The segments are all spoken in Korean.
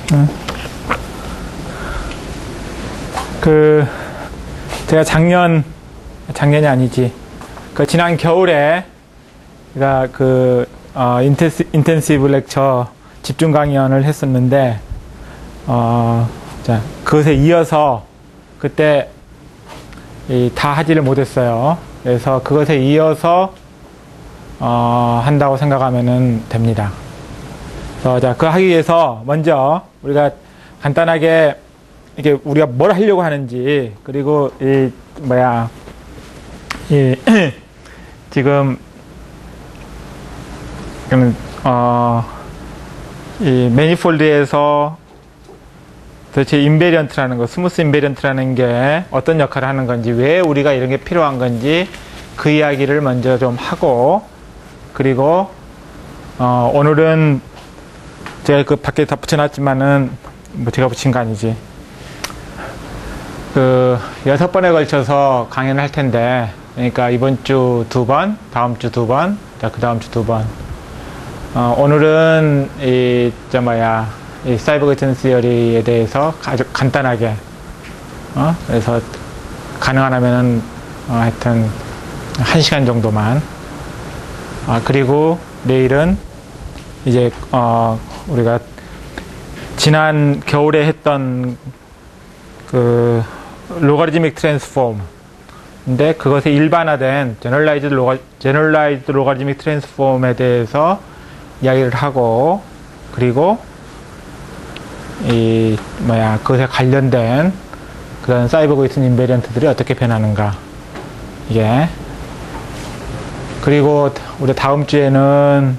제가 작년이 아니지. 지난 겨울에 제가 인텐시브 렉처 집중 강연을 했었는데, 그것에 이어서 그때 다 하지를 못했어요. 그래서 그것에 이어서 한다고 생각하면 됩니다. 그래서 그거 하기 위해서 먼저 우리가 간단하게 이게 우리가 뭘 하려고 하는지, 그리고 지금 이 매니폴드에서 도대체 인베리언트라는 거, 스무스 인베리언트라는 게 어떤 역할을 하는 건지, 왜 우리가 이런 게 필요한 건지 그 이야기를 먼저 좀 하고, 그리고 오늘은 제가 그 밖에 다 붙여놨지만은 뭐 제가 붙인 거 아니지. 6번에 걸쳐서 강연을 할 텐데, 그러니까 이번 주 2번, 다음 주 2번, 그 다음 주 2번. 오늘은 이 사이버 거치는 시어리에 대해서 아주 간단하게, 그래서 가능하면은 하여튼 1시간 정도만. 그리고 내일은 이제 우리가 지난 겨울에 했던 로가리즘믹 트랜스폼, 근데 그것의 일반화된 제너럴라이즈드 로가리즘믹 트랜스폼에 대해서 이야기를 하고, 그리고 그것에 관련된 그런 사이버 고이슨 인베리언트들이 어떻게 변하는가, 이게. 그리고 우리 다음 주에는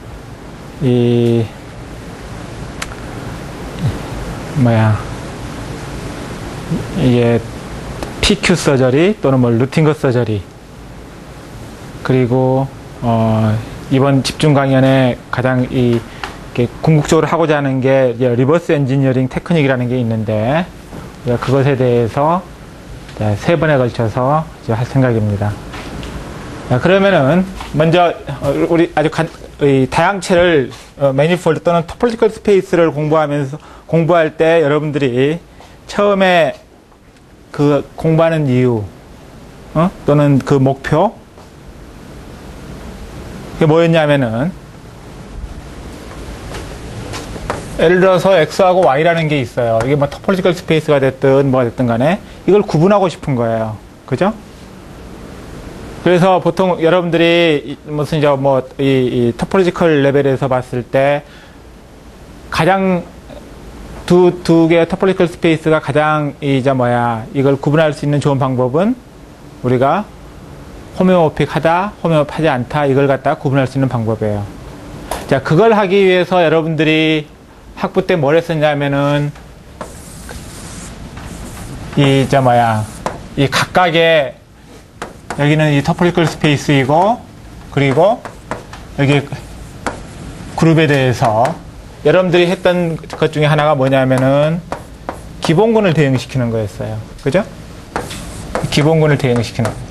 이게 PQ 서저리 또는 루팅거 서저리, 그리고 이번 집중 강연에 가장 궁극적으로 하고자 하는 게 리버스 엔지니어링 테크닉이라는 게 있는데, 그것에 대해서 3번에 걸쳐서 할 생각입니다. 그러면은 먼저 우리 아주 다양체를 매니폴드 또는 토폴로지컬 스페이스를 공부할 때 여러분들이 처음에 그 공부하는 이유, 또는 그 목표, 그게 뭐였냐면은, 예를 들어서 X하고 Y라는 게 있어요. 이게 뭐 토폴로지컬 스페이스가 됐든 뭐가 됐든 간에 이걸 구분하고 싶은 거예요. 그죠? 그래서 보통 여러분들이 무슨 이 토폴로지컬 레벨에서 봤을 때 가장 두 개의 토폴로지컬 스페이스가 가장 이걸 구분할 수 있는 좋은 방법은 우리가 호메오픽하다, 호메오픽하지 않다, 이걸 갖다 구분할 수 있는 방법이에요. 자, 그걸 하기 위해서 여러분들이 학부 때 뭘 했었냐면은 이 각각의, 여기는 이 토폴로지컬 스페이스이고, 그리고 여기 그룹에 대해서 여러분들이 했던 것 중에 하나가 뭐냐면은 기본군을 대응시키는 거였어요. 그죠? 기본군을 대응시키는 거.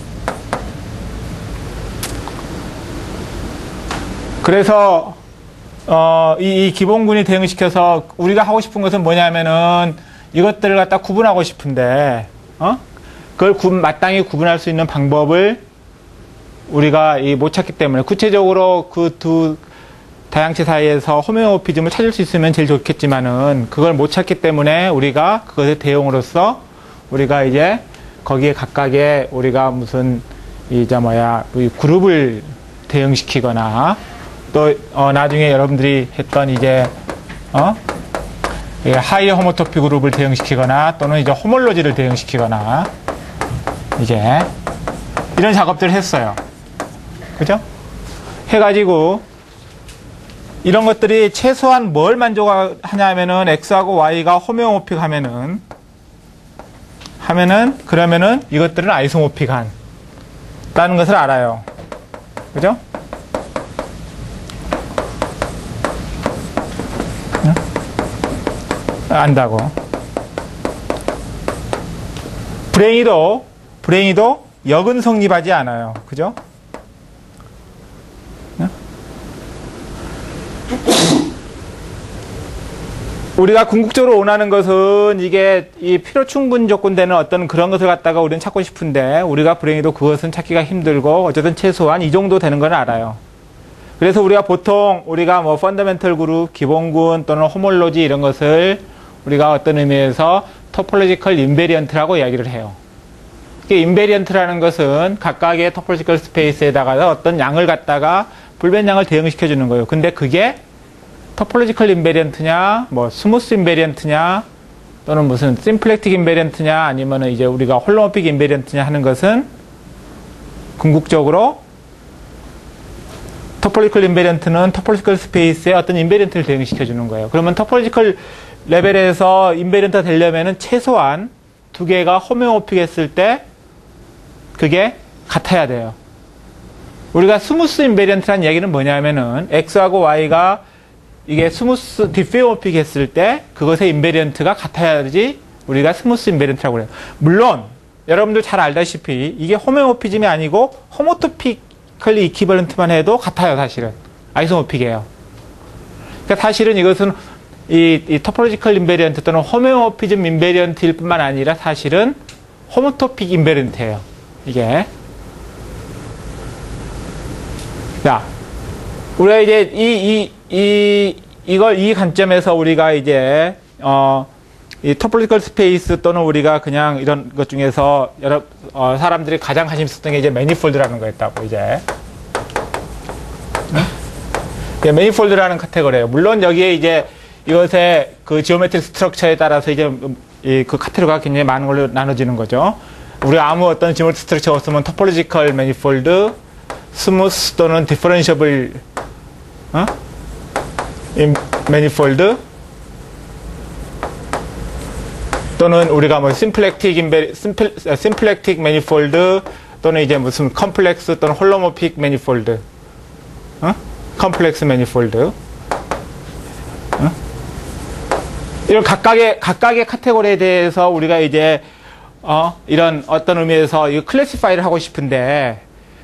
그래서 이 기본군이 대응시켜서 우리가 하고 싶은 것은 뭐냐면은 이것들을 갖다 구분하고 싶은데, 그걸 마땅히 구분할 수 있는 방법을 우리가 못 찾기 때문에, 구체적으로 그 두 다양체 사이에서 호메오피즘을 찾을 수 있으면 제일 좋겠지만은 그걸 못 찾기 때문에 우리가 그것의 대용으로서 우리가 이제 거기에 각각의 우리가 무슨 이 그룹을 대응시키거나, 또 나중에 여러분들이 했던 하이어 호모토피 그룹을 대응시키거나, 또는 이제 호몰로지를 대응시키거나, 이런 작업들을 했어요. 그죠? 해가지고 이런 것들이 최소한 뭘 만족하냐면은 X하고 Y가 호메오모픽 그러면은 이것들은 아이소모픽한 다는 것을 알아요. 그죠? 안다고. 불행히도 역은 성립하지 않아요. 그죠? 우리가 궁극적으로 원하는 것은 이게 이 필요 충분 조건 되는 어떤 그런 것을 갖다가 우리는 찾고 싶은데 우리가 불행히도 그것은 찾기가 힘들고 어쨌든 최소한 이 정도 되는 건 알아요. 그래서 우리가 보통 우리가 뭐 펀더멘털 그룹, 기본군 또는 호몰로지 이런 것을 우리가 어떤 의미에서 토폴로지컬 인베리언트라고 이야기를 해요. 이게 인베리언트라는 것은 각각의 토폴로지컬 스페이스에다가 어떤 양을 갖다가 불변량을 대응시켜 주는 거예요. 근데 그게 토폴로지컬 인베리언트냐, 뭐 스무스 인베리언트냐, 또는 무슨 심플렉틱 인베리언트냐, 아니면은 이제 우리가 홀로모픽 인베리언트냐 하는 것은 궁극적으로 토폴로지컬 인베리언트는 토폴로지컬 스페이스에 어떤 인베리언트를 대응시켜 주는 거예요. 그러면 토폴로지컬 레벨에서 인베리언트가 되려면은 최소한 두 개가 호메오픽했을 때 그게 같아야 돼요. 우리가 스무스 인베리언트라는 얘기는 뭐냐면은 X하고 Y가 이게 스무스 디페오픽 했을 때 그것의 인베리언트가 같아야지 우리가 스무스 인베리언트라고 그래요. 물론 여러분들 잘 알다시피 이게 호메오피즘이 아니고 호모토피컬리 이퀴벌런트만 해도 같아요. 사실은 아이소모픽이에요. 그러니까 사실은 이것은 이 토폴로지컬 인베리언트 또는 호메오피즘 인베리언트일 뿐만 아니라 사실은 호모토픽 인베리언트예요. 이게 자, 우리가 이제 이 관점에서 우리가 이제 이 토폴로지컬 스페이스 또는 우리가 그냥 이런 것 중에서 여러 사람들이 가장 관심 있었던 게 이제 매니폴드라는 거였다고 이제. 네? 매니폴드라는 카테고리예요. 물론 여기에 이제 이것의 그 지오메트릭 스트럭처에 따라서 이제 그 카테고리가 굉장히 많은 걸로 나눠지는 거죠. 우리가 아무 어떤 지오메트릭 스트럭처 없으면 토폴로지컬 매니폴드, 스무스 또는 디퍼런셔블 매니폴드 또는 우리가 뭐 심플렉틱 매니폴드 또는 이제 무슨 컴플렉스 또는 홀로모픽 매니폴드 컴플렉스 매니폴드 이런 각각의 카테고리에 대해서 우리가 이제 이런 어떤 의미에서 이 클래시파이를 하고 싶은데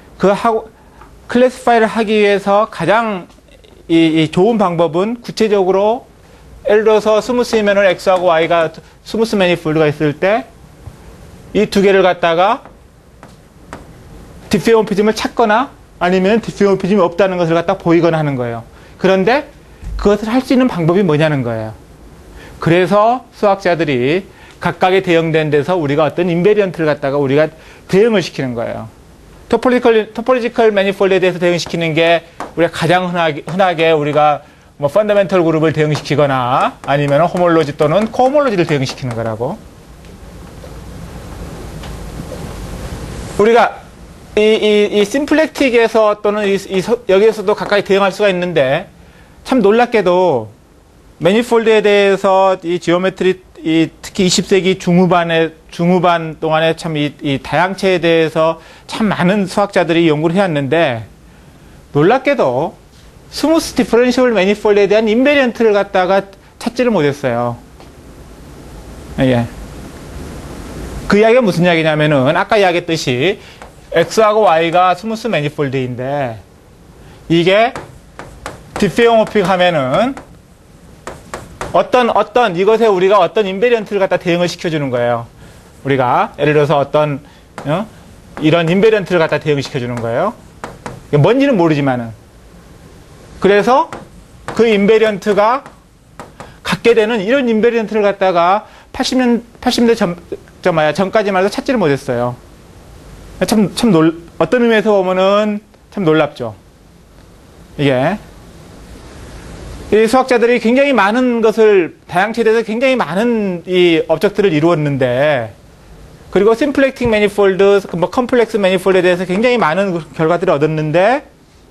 클래시파이를 하기 위해서 가장 이 좋은 방법은 구체적으로 예를 들어서 스무스이면은 X하고 Y가 스무스 매니폴드가 있을 때 이 두 개를 갖다가 디페오피즘을 찾거나 아니면 디페오피즘이 없다는 것을 갖다 보이거나 하는 거예요. 그런데 그것을 할 수 있는 방법이 뭐냐는 거예요. 그래서 수학자들이 각각의 대응된 데서 우리가 어떤 인베리언트를 갖다가 우리가 대응을 시키는 거예요. 토폴로지컬 매니폴드에 대해서 대응시키는 게 우리가 가장 흔하게 우리가 뭐 펀더멘털 그룹을 대응시키거나 아니면 호몰로지 또는 코호몰로지를 대응시키는 거라고. 우리가 이 심플렉틱에서 또는 여기에서도 가까이 대응할 수가 있는데 참 놀랍게도 매니폴드에 대해서 이 지오메트리 특히 20세기 중후반 동안에 참 이 다양체에 대해서 참 많은 수학자들이 연구를 해왔는데 놀랍게도 스무스 디퍼런셜 매니폴드에 대한 인베리언트를 갖다가 찾지를 못했어요. 예. 그 이야기가 무슨 이야기냐면은 아까 이야기했듯이 X하고 Y가 스무스 매니폴드인데 이게 디페오모픽 하면은 어떤 이것에 우리가 어떤 인베리언트를 갖다 대응을 시켜주는 거예요. 우리가 예를 들어서 어떤 이런 인베리언트를 갖다 대응을 시켜주는 거예요. 뭔지는 모르지만은 그래서 그 인베리언트가 갖게 되는 이런 인베리언트를 갖다가 80년대 전까지만 해도 찾지를 못했어요. 어떤 의미에서 보면은 참 놀랍죠. 이게. 이 수학자들이 굉장히 많은 것을, 다양체에 대해서 굉장히 많은 이 업적들을 이루었는데, 그리고 심플렉틱 매니폴드, 뭐 컴플렉스 매니폴드에 대해서 굉장히 많은 결과들을 얻었는데,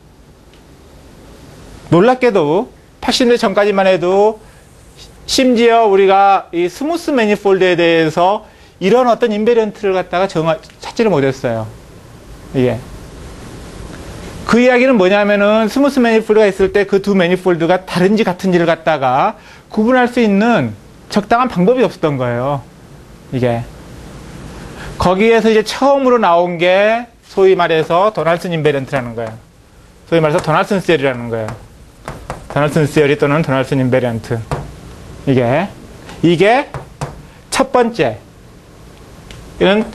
놀랍게도 80년대 전까지만 해도 심지어 우리가 이 스무스 매니폴드에 대해서 이런 어떤 인베리언트를 갖다가 찾지를 못했어요. 이게. 그 이야기는 뭐냐면은 스무스 매니폴드가 있을 때 그 두 매니폴드가 다른지 같은지를 갖다가 구분할 수 있는 적당한 방법이 없었던 거예요. 이게. 거기에서 이제 처음으로 나온 게 소위 말해서 도널슨 인베리언트라는 거예요. 소위 말해서 도널슨 시어리라는 거예요. 도널슨 시어리 또는 도널슨 인베리언트. 이게 첫 번째. 이런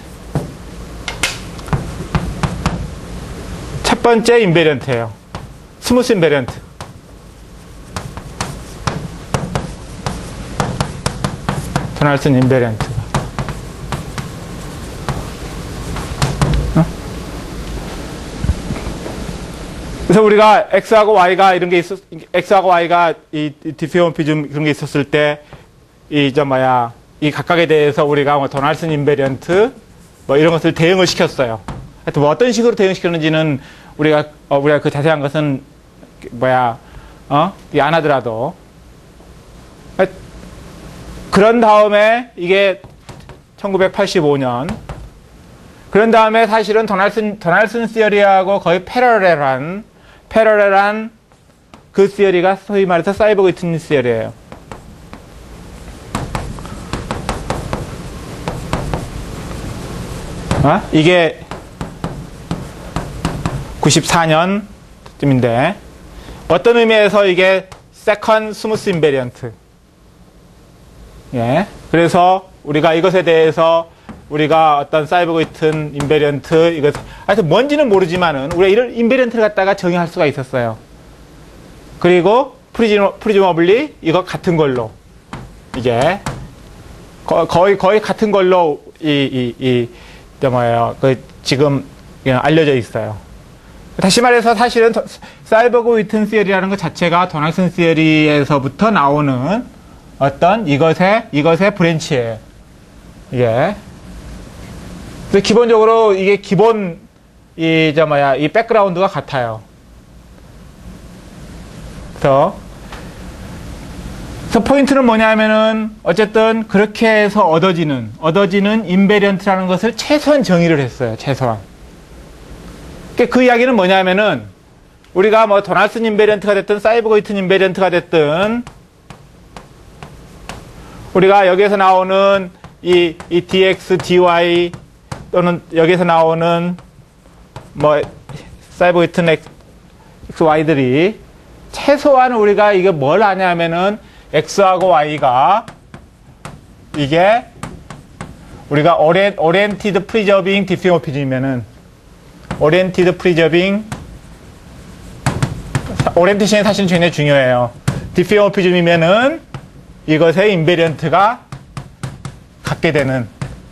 첫 번째 인베리언트예요. 스무스 인베리언트. 도널슨 인베리언트가. 그래서 우리가 X하고 Y가 이런 게 X하고 Y가 이 디피오모피즘 그런 게 있었을 때, 이 각각에 대해서 우리가 뭐 도널슨 인베리언트, 뭐 이런 것을 대응을 시켰어요. 하여튼 뭐 어떤 식으로 대응시켰는지는 우리가 그 자세한 것은 안 하더라도. 그런 다음에 이게 1985년. 그런 다음에 사실은 도널슨 시어리하고 거의 패러렐한 그 시어리가 소위 말해서 사이버그위튼 시어리예요. 이게 94년쯤인데 어떤 의미에서 이게 세컨 스무스 인베리언트. 예. 그래서 우리가 이것에 대해서 우리가 어떤 사이버그위튼 인베리언트 이것 하여튼 뭔지는 모르지만은 우리가 이런 인베리언트를 갖다가 정의할 수가 있었어요. 그리고 프리즈머블리 이거 같은 걸로 이게 거의 같은 걸로 지금 알려져 있어요. 다시 말해서 사실은 사이버그위튼 시어리라는 것 자체가 도널슨 시어리에서부터 나오는 어떤 이것의 브랜치예요. 이게. 그래서 기본적으로 이게 기본 이 백그라운드가 같아요. 그래서 포인트는 뭐냐면은 어쨌든 그렇게 해서 얻어지는 인베리언트라는 것을 최소한 정의를 했어요. 최소한. 그 이야기는 뭐냐면은 우리가 뭐 도널슨 인베리언트가 됐든 사이버그위튼 인베리언트가 됐든 우리가 여기에서 나오는 이 dx, dy 또는 여기에서 나오는 뭐 사이버그위튼 x, y들이 최소한 우리가 이게 뭘 하냐면은 x하고 y가 이게 우리가 oriented preserving diffeomorphism이면은 oriented preserving 오리엔테이션이 사실은 굉장히 중요해요. diffeomorphism이면은 이것의 인베리언트가 갖게 되는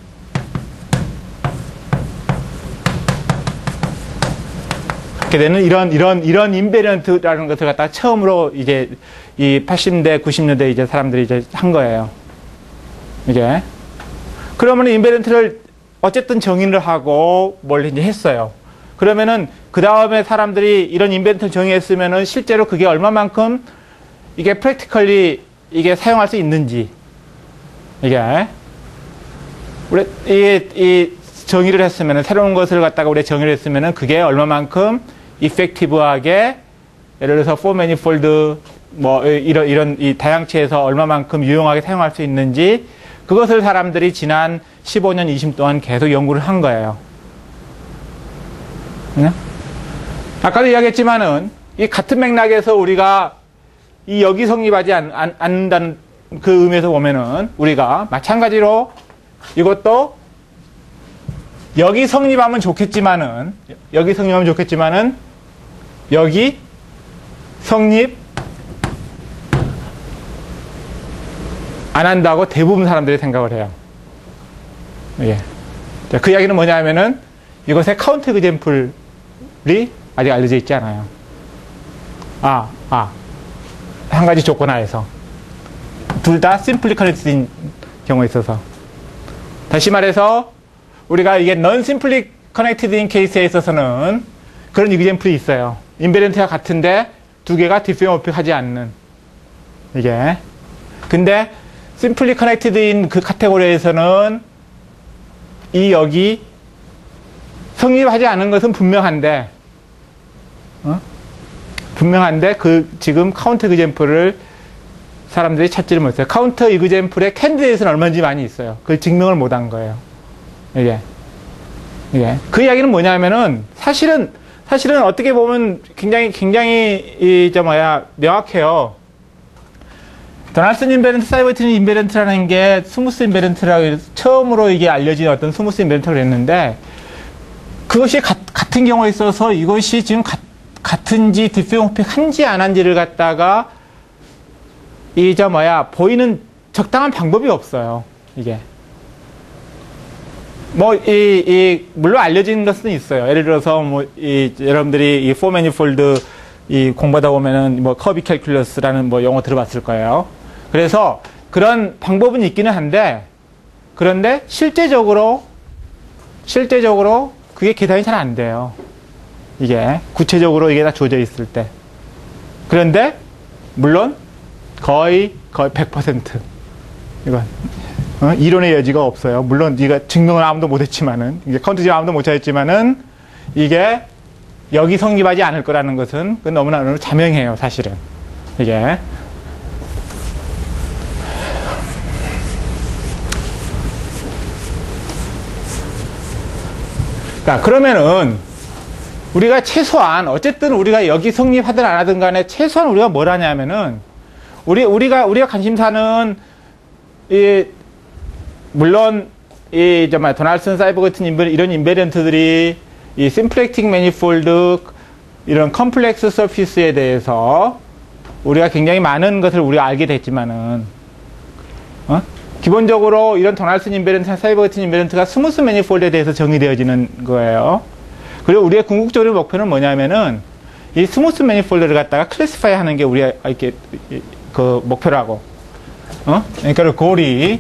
이런 인베리언트라는 것을 갖다가 처음으로 이제 이 80년대, 90년대 이제 사람들이 이제 한 거예요. 이게. 그러면 인베리언트를 어쨌든 정의를 하고 뭘 이제 했어요. 그러면은 그 다음에 사람들이 이런 인베리언트를 정의했으면은 실제로 그게 얼마만큼 이게 프랙티컬리 이게 사용할 수 있는지 이게 우리 이 정의를 했으면은 새로운 것을 갖다가 우리 정의를 했으면은 그게 얼마만큼 이펙티브하게 예를 들어서 포 매니폴드 뭐 이런 이 다양체에서 얼마만큼 유용하게 사용할 수 있는지 그것을 사람들이 지난 15년, 20년 동안 계속 연구를 한 거예요. 네? 아까도 이야기했지만은 이 같은 맥락에서 우리가 이 역이 성립하지 않는다는 그 의미에서 보면은 우리가 마찬가지로 이것도 역이 성립하면 좋겠지만은 역이 성립 안 한다고 대부분 사람들이 생각을 해요. 예. 자, 그 이야기는 뭐냐 하면은 이것의 카운터 에그젬플이 아직 알려져 있지 않아요. 한 가지 조건 하에서. 둘 다 심플리 커넥티드인 경우에 있어서. 다시 말해서 우리가 이게 non simply connected인 케이스에 있어서는 그런 에그젬플이 있어요. 인베리언트가 같은데 두 개가 디피오모픽하지 않는 이게. 근데 simply connected인 그 카테고리에서는 이 역이 성립하지 않은 것은 분명한데 그 지금 카운터 에그젬플을 사람들이 찾지를 못해요. 카운터 에그젬플의 캔디데이트는 얼마인지 많이 있어요. 그걸 증명을 못한 거예요. 이게. 그 이야기는 뭐냐면은 사실은 어떻게 보면 굉장히 명확해요. 도널슨 인베런트, 사이버트린 인베런트라는 게 스무스 인베런트라고 처음으로 이게 알려진 어떤 스무스 인베런트가 그랬는데 그것이 같은 경우에 있어서 이것이 지금 같은지 디페용픽한지 안 한지를 갖다가 보이는 적당한 방법이 없어요. 이게. 물론 알려진 것은 있어요. 예를 들어서, 여러분들이 이 포 매니폴드 공부하다 보면은 커비 캘큘러스라는 용어 들어봤을 거예요. 그래서 그런 방법은 있기는 한데, 그런데 실제적으로 그게 계산이 잘 안 돼요. 이게. 구체적으로 이게 다 주어져 있을 때. 그런데, 물론, 거의 100%. 이건. 이론의 여지가 없어요. 물론 네가 증명을 아무도 못했지만은 이게 컨트지 아무도 못 찾았지만은 이게 여기 성립하지 않을 거라는 것은 너무나 자명해요, 사실은. 이게. 자, 그러면은 우리가 최소한 어쨌든 우리가 여기 성립하든 안 하든 간에 최소한 우리가 뭘 하냐면은 우리가 관심사는 물론 도널슨 사이버 같은 이런 인베런트들이 이 심플렉틱 매니폴드 이런 컴플렉스 서피스에 대해서 우리가 굉장히 많은 것을 우리가 알게 됐지만은 기본적으로 이런 도널슨 인베런트, 사이버 같은 인베런트가 스무스 매니폴드에 대해서 정의되어지는 거예요. 그리고 우리의 궁극적인 목표는 뭐냐면은 이 스무스 매니폴드를 갖다가 클래시파이 하는 게 우리가 이렇게 그 목표라고. 그러니까 그 골이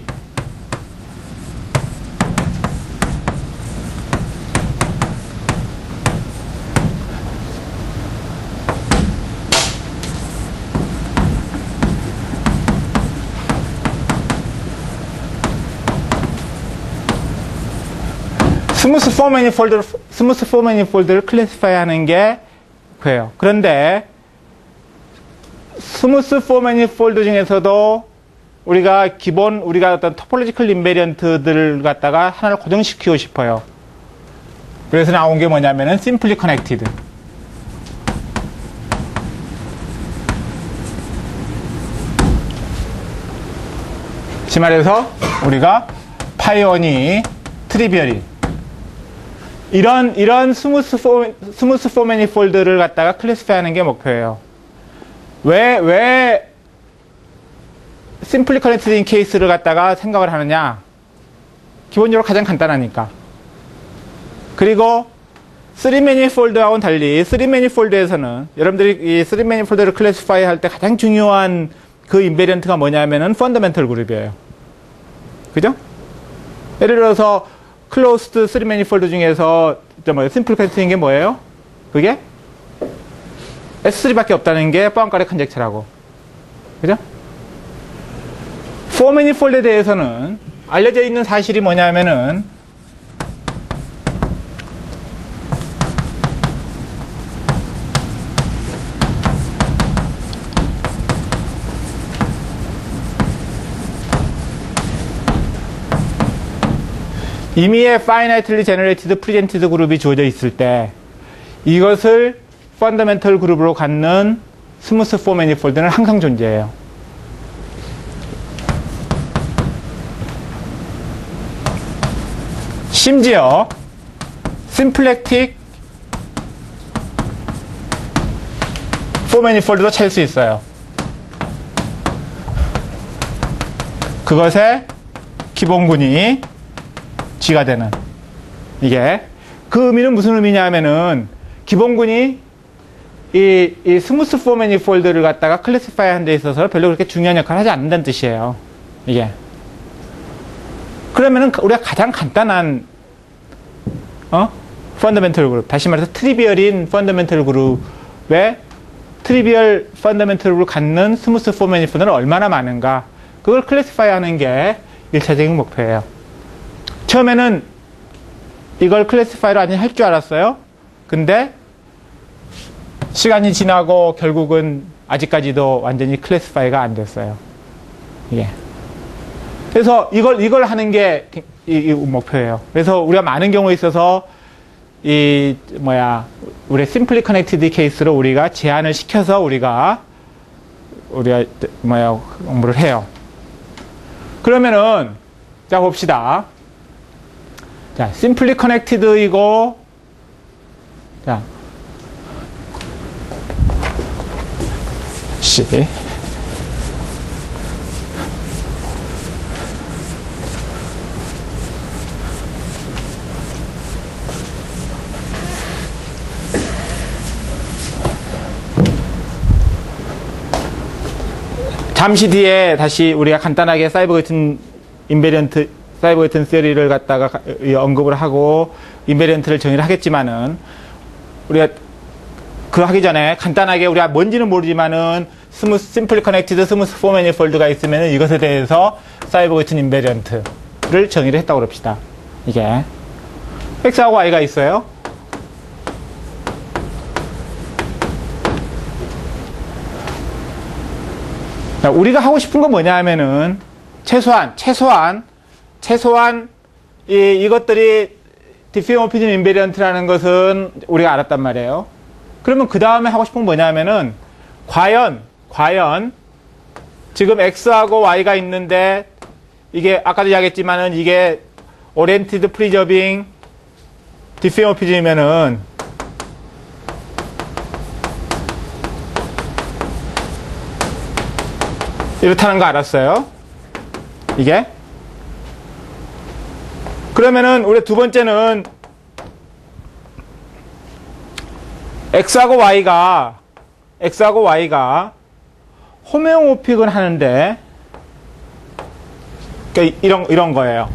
스무스 포 매니폴드를 클래시파이 하는 게 그래요. 그런데 스무스 포 매니폴드 중에서도 우리가 어떤 토폴로지컬 인베리언트들을 갖다가 하나를 고정시키고 싶어요. 그래서 나온 게 뭐냐면은 simply connected. 시 말해서 우리가 파이오니 트리비얼이 이런 스무스 포 매니폴드를 갖다가 클래시파이 하는 게 목표예요. 왜 심플리 커넥티드 인 케이스를 갖다가 생각을 하느냐? 기본적으로 가장 간단하니까. 그리고 3 매니폴드하고는 달리 3 매니폴드에서는 여러분들이 이 3 매니폴드를 클래시파이 할 때 가장 중요한 그 인베리언트가 뭐냐면은 펀더멘털 그룹이에요. 그죠? 예를 들어서 클로스드 3 매니폴드 중에서 심플 커넥티드인 게 뭐예요? 그게 S3밖에 없다는 게 포안카레 컨젝처라고. 그죠? 4 매니폴드에 대해서는 알려져 있는 사실이 뭐냐면은 임의의 finitely generated presented 그룹이 주어져 있을 때 이것을 펀더멘털 그룹으로 갖는 스무스 포 매니폴드는 항상 존재해요. 심지어 심플렉틱 포 매니폴드도 찾을 수 있어요. 그것의 기본군이 G가 되는 이게 그 의미는 무슨 의미냐면은 기본군이 이 스무스 포 매니폴드를 갖다가 클래시파이 하는 데 있어서 별로 그렇게 중요한 역할을 하지 않는다는 뜻이에요. 이게. 그러면은 우리가 가장 간단한 펀더멘털 그룹, 다시 말해서 트리비얼인 펀더멘털 그룹의 트리비얼 펀더멘털 그룹을 갖는 스무스 포 매니폴드는 얼마나 많은가, 그걸 클래시파이 하는 게 1차적인 목표예요. 처음에는 이걸 클래시파이로 완전히 할 줄 알았어요. 근데 시간이 지나고 결국은 아직까지도 완전히 클래시파이가 안 됐어요. 이게. 그래서 이걸 하는 게 이 목표예요. 그래서 우리가 많은 경우에 있어서 우리 심플리 커넥티드 케이스로 우리가 제한을 시켜서 우리가 우리가 공부를 해요. 그러면은 자 봅시다. 자, simply connected이고 자 C 잠시 뒤에 다시 우리가 간단하게 사이버 같은 인베리언트, 사이버 같은 시어리를 갖다가 언급을 하고 인베리언트를 정의를 하겠지만은 우리가 그 하기 전에 간단하게 우리가 뭔지는 모르지만은 심플리 커넥티드 스무스 포 매니폴드가 있으면은 이것에 대해서 사이버 같은 인베리언트를 정의를 했다고 그럽시다. 이게 X하고 Y가 있어요. 우리가 하고 싶은 건 뭐냐 하면은 최소한 이것들이 디피오피즘 인베리언트라는 것은 우리가 알았단 말이에요. 그러면 그 다음에 하고 싶은 건 뭐냐 하면은 과연 지금 X하고 Y가 있는데 이게 아까도 이야기했지만은 이게 오리엔티드 프리저빙 디피오피즘이면은 이렇다는 거 알았어요? 이게? 그러면은 우리 두 번째는 X하고 Y가 호메오모픽은 하는데 그러니까 이런 거예요.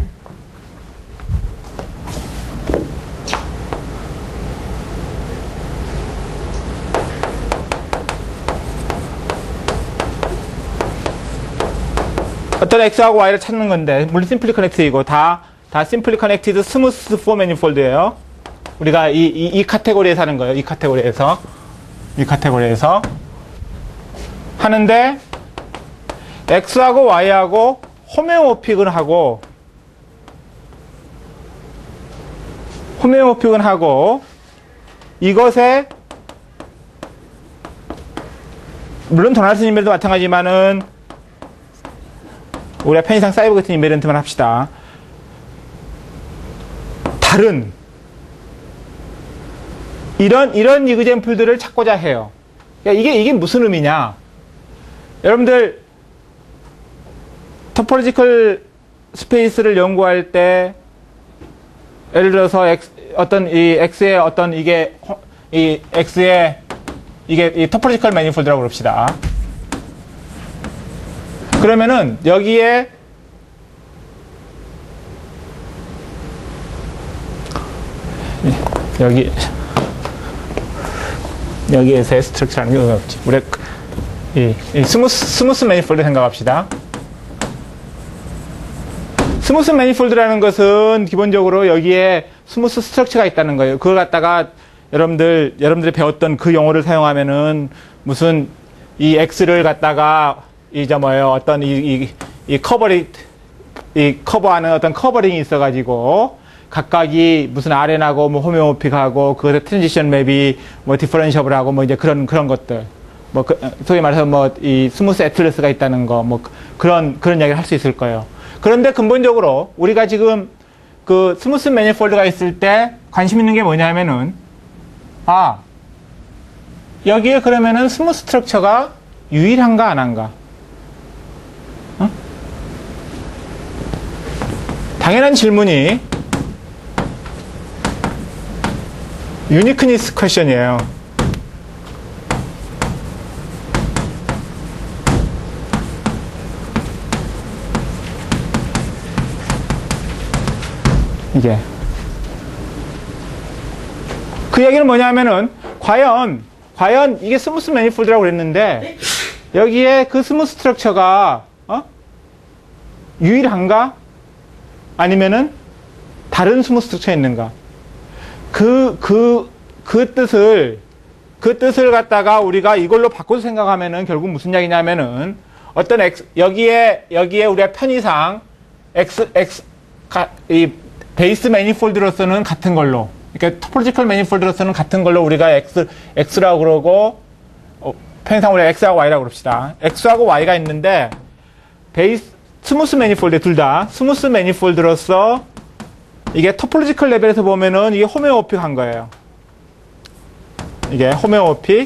어떤 X하고 Y를 찾는 건데, 물론 심플리 커넥트이고, 다 심플리 커넥티드 스무스 포 매니폴드예요. 우리가 이 카테고리에서 하는 거예요. 이 카테고리에서 하는데, X하고 Y하고 호메오모픽은 하고, 이것에, 물론 도널슨 인베리도 마찬가지지만은, 우리가 편의상 사이버 같은 인베리언트만 합시다. 다른 이런 이그젠플들을 찾고자 해요. 그러니까 이게 무슨 의미냐? 여러분들 토포로지컬 스페이스를 연구할 때 예를 들어서 어떤 이 X의 어떤 이게 이 X의 이게 이 토포로지컬 매니폴드라고 그럽시다. 그러면은 여기에 여기에서의 스트럭처라는 게 없지. 우리 이 스무스 매니폴드 생각합시다. 스무스 매니폴드라는 것은 기본적으로 여기에 스무스 스트럭처가 있다는 거예요. 그걸 갖다가 여러분들이 배웠던 그 용어를 사용하면은 무슨 이 X를 갖다가 어떤 이 커버하는 어떤 커버링이 있어가지고 각각이 무슨 RN하고 뭐 호메오모픽하고 그것에 트랜지션 맵이 뭐 디퍼런셔블하고 뭐 이제 그런 것들 소위 말해서 뭐 이 스무스 애틀러스가 있다는 거 뭐 그런 이야기를 할 수 있을 거예요. 그런데 근본적으로 우리가 지금 그 스무스 매니폴드가 있을 때 관심 있는 게 뭐냐면은 여기에 그러면은 스무스 스트럭처가 유일한가 안 한가? 당연한 질문이 유니크니스 퀘션이에요. 이게 그 얘기는 뭐냐면은 과연 이게 스무스 매니폴드라고 그랬는데 여기에 그 스무스 스트럭처가 유일한가? 아니면은 다른 스무스 스트럭처가 있는가? 그 뜻을 갖다가 우리가 이걸로 바꿔서 생각하면은 결국 무슨 이야기냐면은 어떤 여기에 우리가 편의상 이 베이스 매니폴드로서는 같은 걸로, 그러니까 토포로지컬 매니폴드로서는 같은 걸로 우리가 X라고 그러고, 편의상 우리가 X하고 Y라고 그럽시다. X하고 Y가 있는데, 스무스 매니폴드 둘 다, 스무스 매니폴드로서, 이게 토폴로지컬 레벨에서 보면은 이게 호메오픽한 거예요. 이게 호메오픽.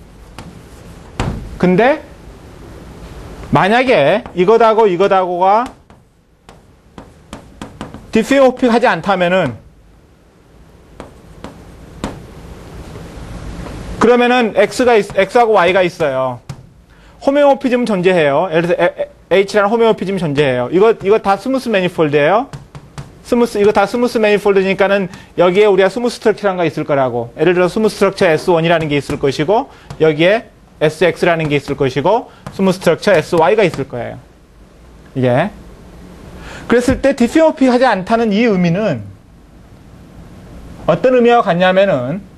근데, 만약에 이것하고가 디페오픽 하지 않다면은, 그러면은 X하고 Y가 있어요. 호메오피즘 존재해요. 예를 들어서 H라는 호메오피즘 존재해요. 이거 다 스무스 매니폴드예요. 이거 다 스무스 매니폴드니까는 여기에 우리가 스무스 스트럭처라는 거 있을 거라고. 예를 들어 스무스 스트럭처 S1이라는 게 있을 것이고, 여기에 SX라는 게 있을 것이고, 스무스 스트럭처 SY가 있을 거예요. 이게. 그랬을 때 디페오픽 하지 않다는 이 의미는 어떤 의미와 같냐면은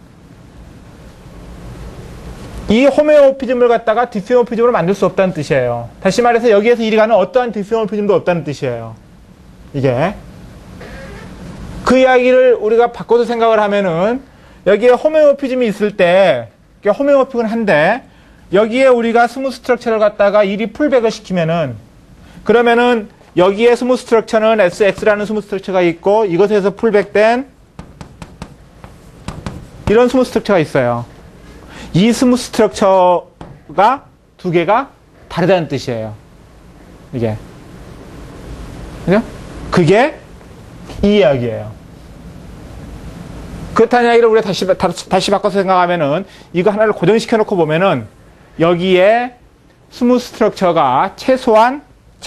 이 호메오피즘을 갖다가 디페오피즘으로 만들 수 없다는 뜻이에요. 다시 말해서 여기에서 이리 가는 어떠한 디페오피즘도 없다는 뜻이에요. 이게. 그 이야기를 우리가 바꿔서 생각을 하면은 여기에 호메오피즘이 있을 때 호메오픽은 한데 여기에 우리가 스무스 스트럭처를 갖다가 이리 풀백을 시키면은 그러면은 여기에 스무스 스트럭처는 SX라는 스무스 스트럭처가 있고 이것에서 풀백된 이런 스무스 스트럭처가 있어요. 이 스무스 스트럭처가 두 개가 다르다는 뜻이에요. 이게. 그죠? 그게 이 이야기예요. 그렇다는 이야기를 우리가 다시 바꿔서 생각하면은 이거 하나를 고정시켜 놓고 보면은 여기에 스무스 스트럭처가 최소한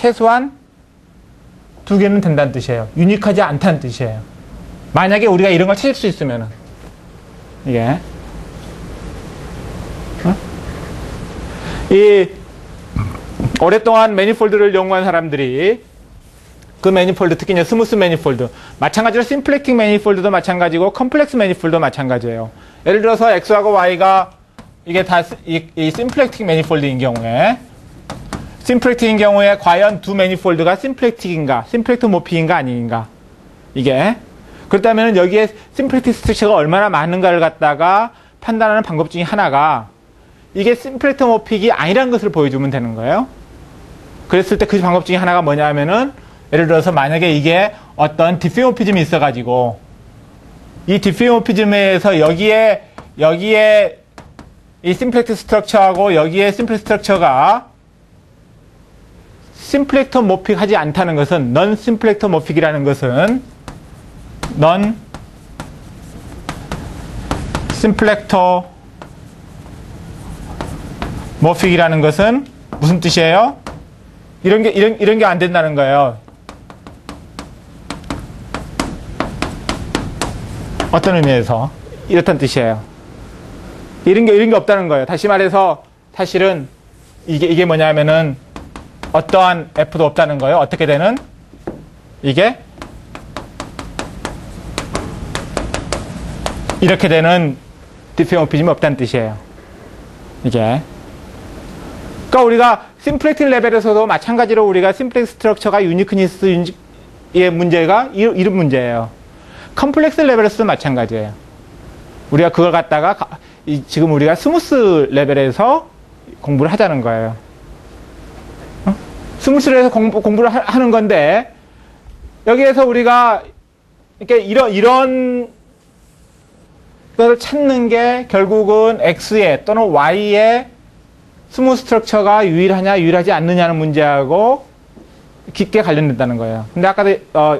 두 개는 된다는 뜻이에요. 유니크하지 않다는 뜻이에요. 만약에 우리가 이런 걸 찾을 수 있으면은. 이게. 이 오랫동안 매니폴드를 연구한 사람들이 그 매니폴드, 특히 이제 스무스 매니폴드, 마찬가지로 심플렉틱 매니폴드도 마찬가지고 컴플렉스 매니폴드도 마찬가지예요. 예를 들어서 X하고 Y가 이게 다 이 심플렉틱 매니폴드인 경우에 과연 두 매니폴드가 심플렉틱인가, 심플렉토모픽인가 아닌가 이게 그렇다면 여기에 심플렉틱 스트럭처가 얼마나 많은가를 갖다가 판단하는 방법 중에 하나가 이게 심플렉토모픽이 아니라는 것을 보여주면 되는 거예요. 그랬을 때 그 방법 중에 하나가 뭐냐면은 예를 들어서 만약에 이게 어떤 디페오피즘이 있어가지고 이 디페오피즘에서 여기에 이 심플렉트 스트럭처하고 여기에 심플렉트 스트럭처가 심플렉토모픽 하지 않다는 것은 넌 심플렉토모픽이라는 것은 넌 심플렉토 모픽이라는 것은 무슨 뜻이에요? 이런 게 안 된다는 거예요. 어떤 의미에서? 이렇다는 뜻이에요. 이런 게 없다는 거예요. 다시 말해서 사실은 이게 뭐냐면은 어떠한 F도 없다는 거예요. 어떻게 되는? 이게 이렇게 되는 디페오피즘이 없다는 뜻이에요. 이게. 그러니까 우리가 심플렉틱 레벨에서도 마찬가지로 우리가 심플렉스 스트럭처가 유니크니스의 문제가 이런 문제예요. 컴플렉스 레벨에서도 마찬가지예요. 우리가 그걸 갖다가 지금 우리가 스무스 레벨에서 공부를 하자는 거예요. 스무스 레벨에서 공부를 하는 건데 여기에서 우리가 이렇게 이런 것을 찾는 게 결국은 X의 또는 Y의 스무스 스트럭처가 유일하지 않느냐는 문제하고 깊게 관련된다는 거예요. 근데 아까도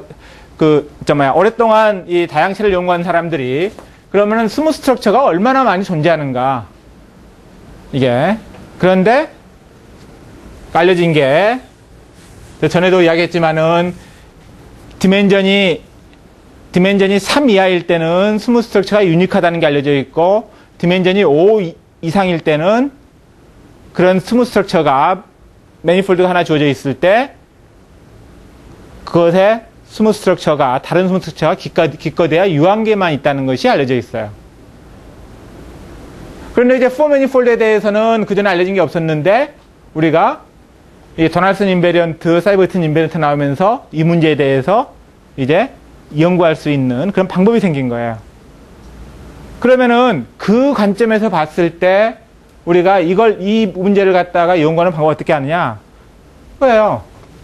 오랫동안 이 다양체를 연구한 사람들이 그러면은 스무스 스트럭처가 얼마나 많이 존재하는가 이게 그런데 알려진 게 전에도 이야기했지만은 디멘전이 3 이하일 때는 스무스 스트럭처가 유니크하다는 게 알려져 있고 디멘전이 5 이상일 때는 그런 스무스 스트럭처가 매니폴드가 하나 주어져 있을 때 그것에 스무스 스트럭처가 다른 스무스 스트럭처가 기껏해야 유한계만 있다는 것이 알려져 있어요. 그런데 이제 4 매니폴드에 대해서는 그전에 알려진 게 없었는데 우리가 이 도널슨 인베리언트, 사이버튼 인베리언트 나오면서 이 문제에 대해서 이제 연구할 수 있는 그런 방법이 생긴 거예요. 그러면은 그 관점에서 봤을 때 우리가 이 문제를 갖다가 연구하는 방법 어떻게 하느냐? 그거예요.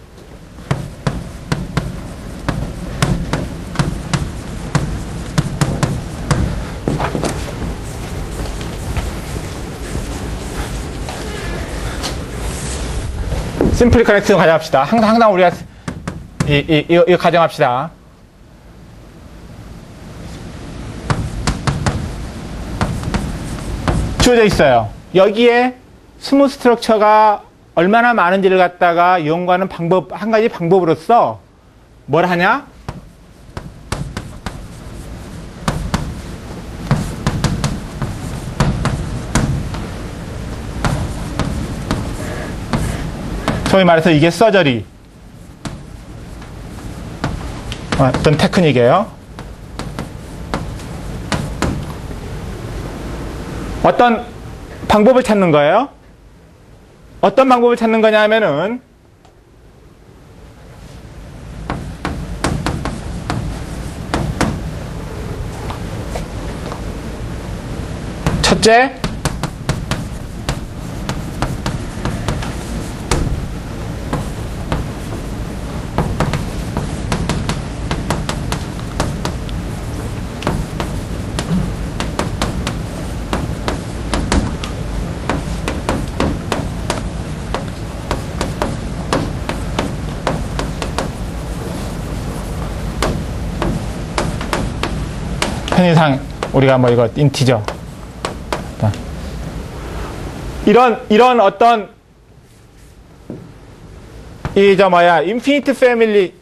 심플리 커넥트 가정합시다. 항상 우리가 이거 가정합시다. 주어져 있어요. 여기에 스무스 스트럭처가 얼마나 많은지를 갖다가 연구하는 방법, 한 가지 방법으로서 뭘 하냐? 소위 말해서 이게 서저리. 어떤 테크닉이에요. 어떤 방법을 찾는 거예요. 어떤 방법을 찾는 거냐 하면은 첫째, 편의상 우리가 뭐 이거 인티저 이런 어떤 인피니트 패밀리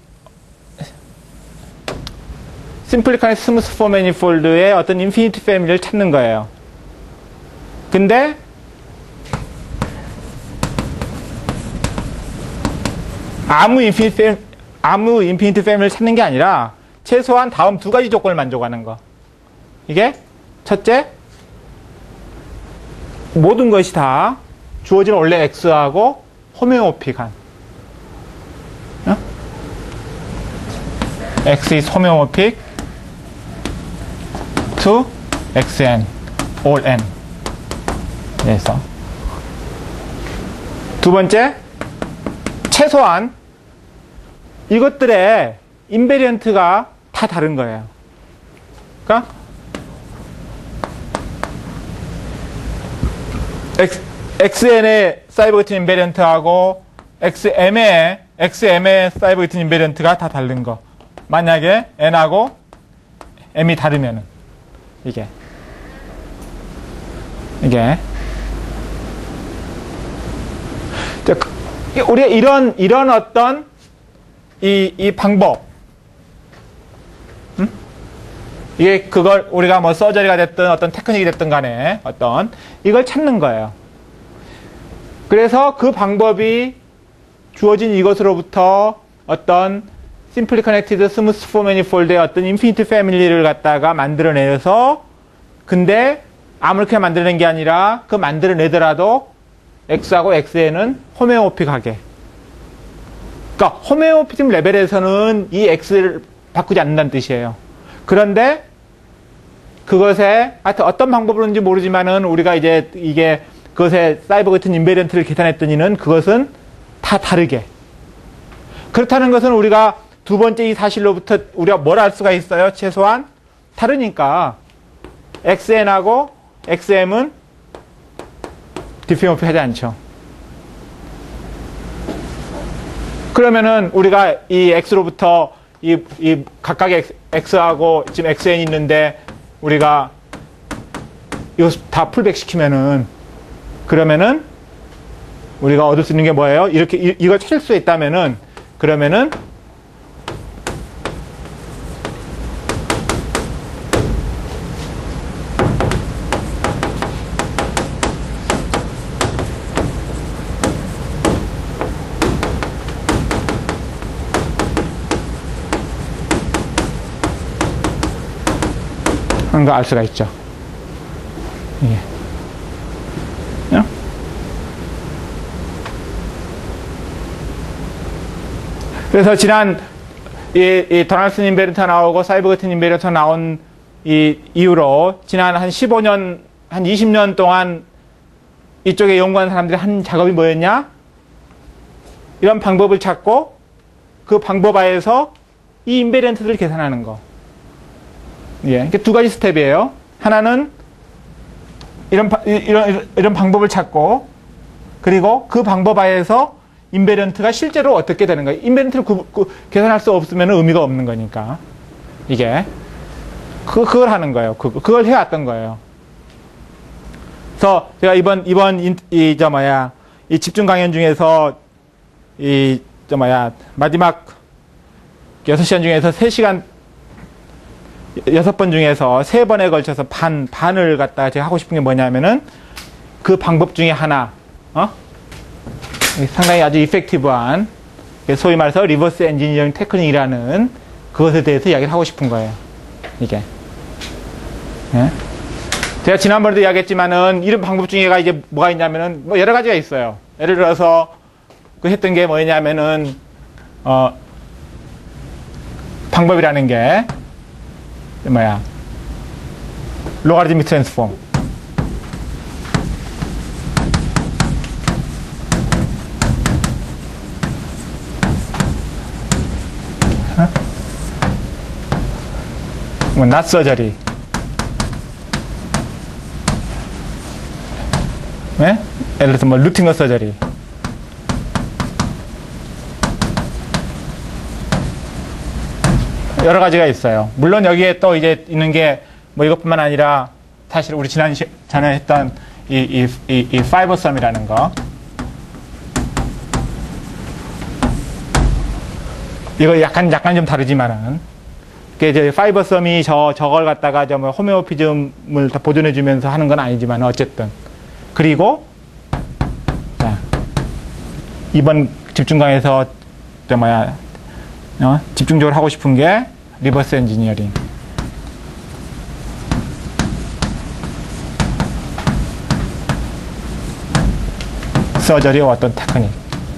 심플리카의 스무스 포 매니폴드의 어떤 인피니트 패밀리를 찾는 거예요. 근데 아무 인피니트 패밀리를 찾는 게 아니라 최소한 다음 두 가지 조건을 만족하는 거. 이게 첫째, 모든 것이 다 주어진 원래 x하고 호메오픽한 x is homeomorphic to xn, all n. 그래서 두 번째, 최소한 이것들의 인베리언트가 다 다른 거예요. 그러니까 XN의 사이버 같은 인베리언트하고 XM의 사이버 같은 인베리언트가 다 다른 거. 만약에 N하고 M이 다르면은 이게 우리가 이런 어떤 이 방법, 이게 그걸 우리가 뭐 서저리가 됐든 어떤 테크닉이 됐든 간에 어떤 이걸 찾는 거예요. 그래서 그 방법이 주어진 이것으로부터 어떤 심플리 커넥티드 스무스 포 매니폴드의 어떤 인피니트 패밀리를 갖다가 만들어내서, 근데 아무렇게나 만들어낸 게 아니라 그 만들어내더라도 X하고 X에는 호메오픽하게. 그러니까 호메오픽 레벨에서는 이 X를 바꾸지 않는다는 뜻이에요. 그런데 그것에 하여튼 어떤 방법으로인지 모르지만은 우리가 이제 이게 그것의 사이버 같은 인베리언트를 계산했더니는 그것은 다 다르게. 그렇다는 것은 우리가 두 번째 이 사실로부터 우리가 뭘 알 수가 있어요? 최소한 다르니까 XN하고 XM은 디피오피하지 않죠. 그러면은 우리가 이 X로부터 이 각각의 X하고 지금 XN이 있는데 우리가 이거 다 풀백 시키면은, 그러면은 우리가 얻을 수 있는 게 뭐예요? 이렇게 이걸 찾을 수 있다면은, 그러면은 하는 거 알 수가 있죠. 이게. 그래서 지난 이 도널슨 인베리언트 나오고 사이버 같은 인베리언트 나온 이 이후로 지난 한 15년, 한 20년 동안 이쪽에 연구한 사람들이 한 작업이 뭐였냐? 이런 방법을 찾고 그 방법 하에서 이 인베리언트들을 계산하는 거. 예, 이게 두 가지 스텝이에요. 하나는 이런 방법을 찾고, 그리고 그 방법 하에서 인베리언트가 실제로 어떻게 되는 거예요. 인베리언트를 계산할 수 없으면 의미가 없는 거니까. 이게. 그걸 하는 거예요. 그걸 해왔던 거예요. 그래서 제가 이 집중 강연 중에서 마지막 6시간 중에서 3시간 6번 중에서 3번에 걸쳐서 반을 갖다가 제가 하고 싶은 게 뭐냐면은 그 방법 중에 하나, 상당히 아주 이펙티브한, 소위 말해서 리버스 엔지니어링 테크닉이라는 그것에 대해서 이야기를 하고 싶은 거예요. 이게. 예? 제가 지난번에도 이야기했지만은 이런 방법 중에가 이제 뭐가 있냐면은 뭐 여러 가지가 있어요. 예를 들어서 그 했던 게 뭐냐면은 방법이라는 게 로가리즘믹 트랜스폼. 뭐 not surgery. 네? 예를 들어서 뭐 루팅거 서저리. 여러 가지가 있어요. 물론 여기에 또 이제 있는 게 뭐 이것뿐만 아니라 사실 우리 전에 했던 이 파이버썸이라는 거. 이거 약간 좀 다르지만은. 그게 이제 파이버썸이 저걸 갖다가 뭐 호메오피즘을 다 보존해주면서 하는 건 아니지만 어쨌든. 그리고, 자, 이번 집중강에서, 집중적으로 하고 싶은 게 리버스 엔지니어링. 서저리의 어떤 테크닉.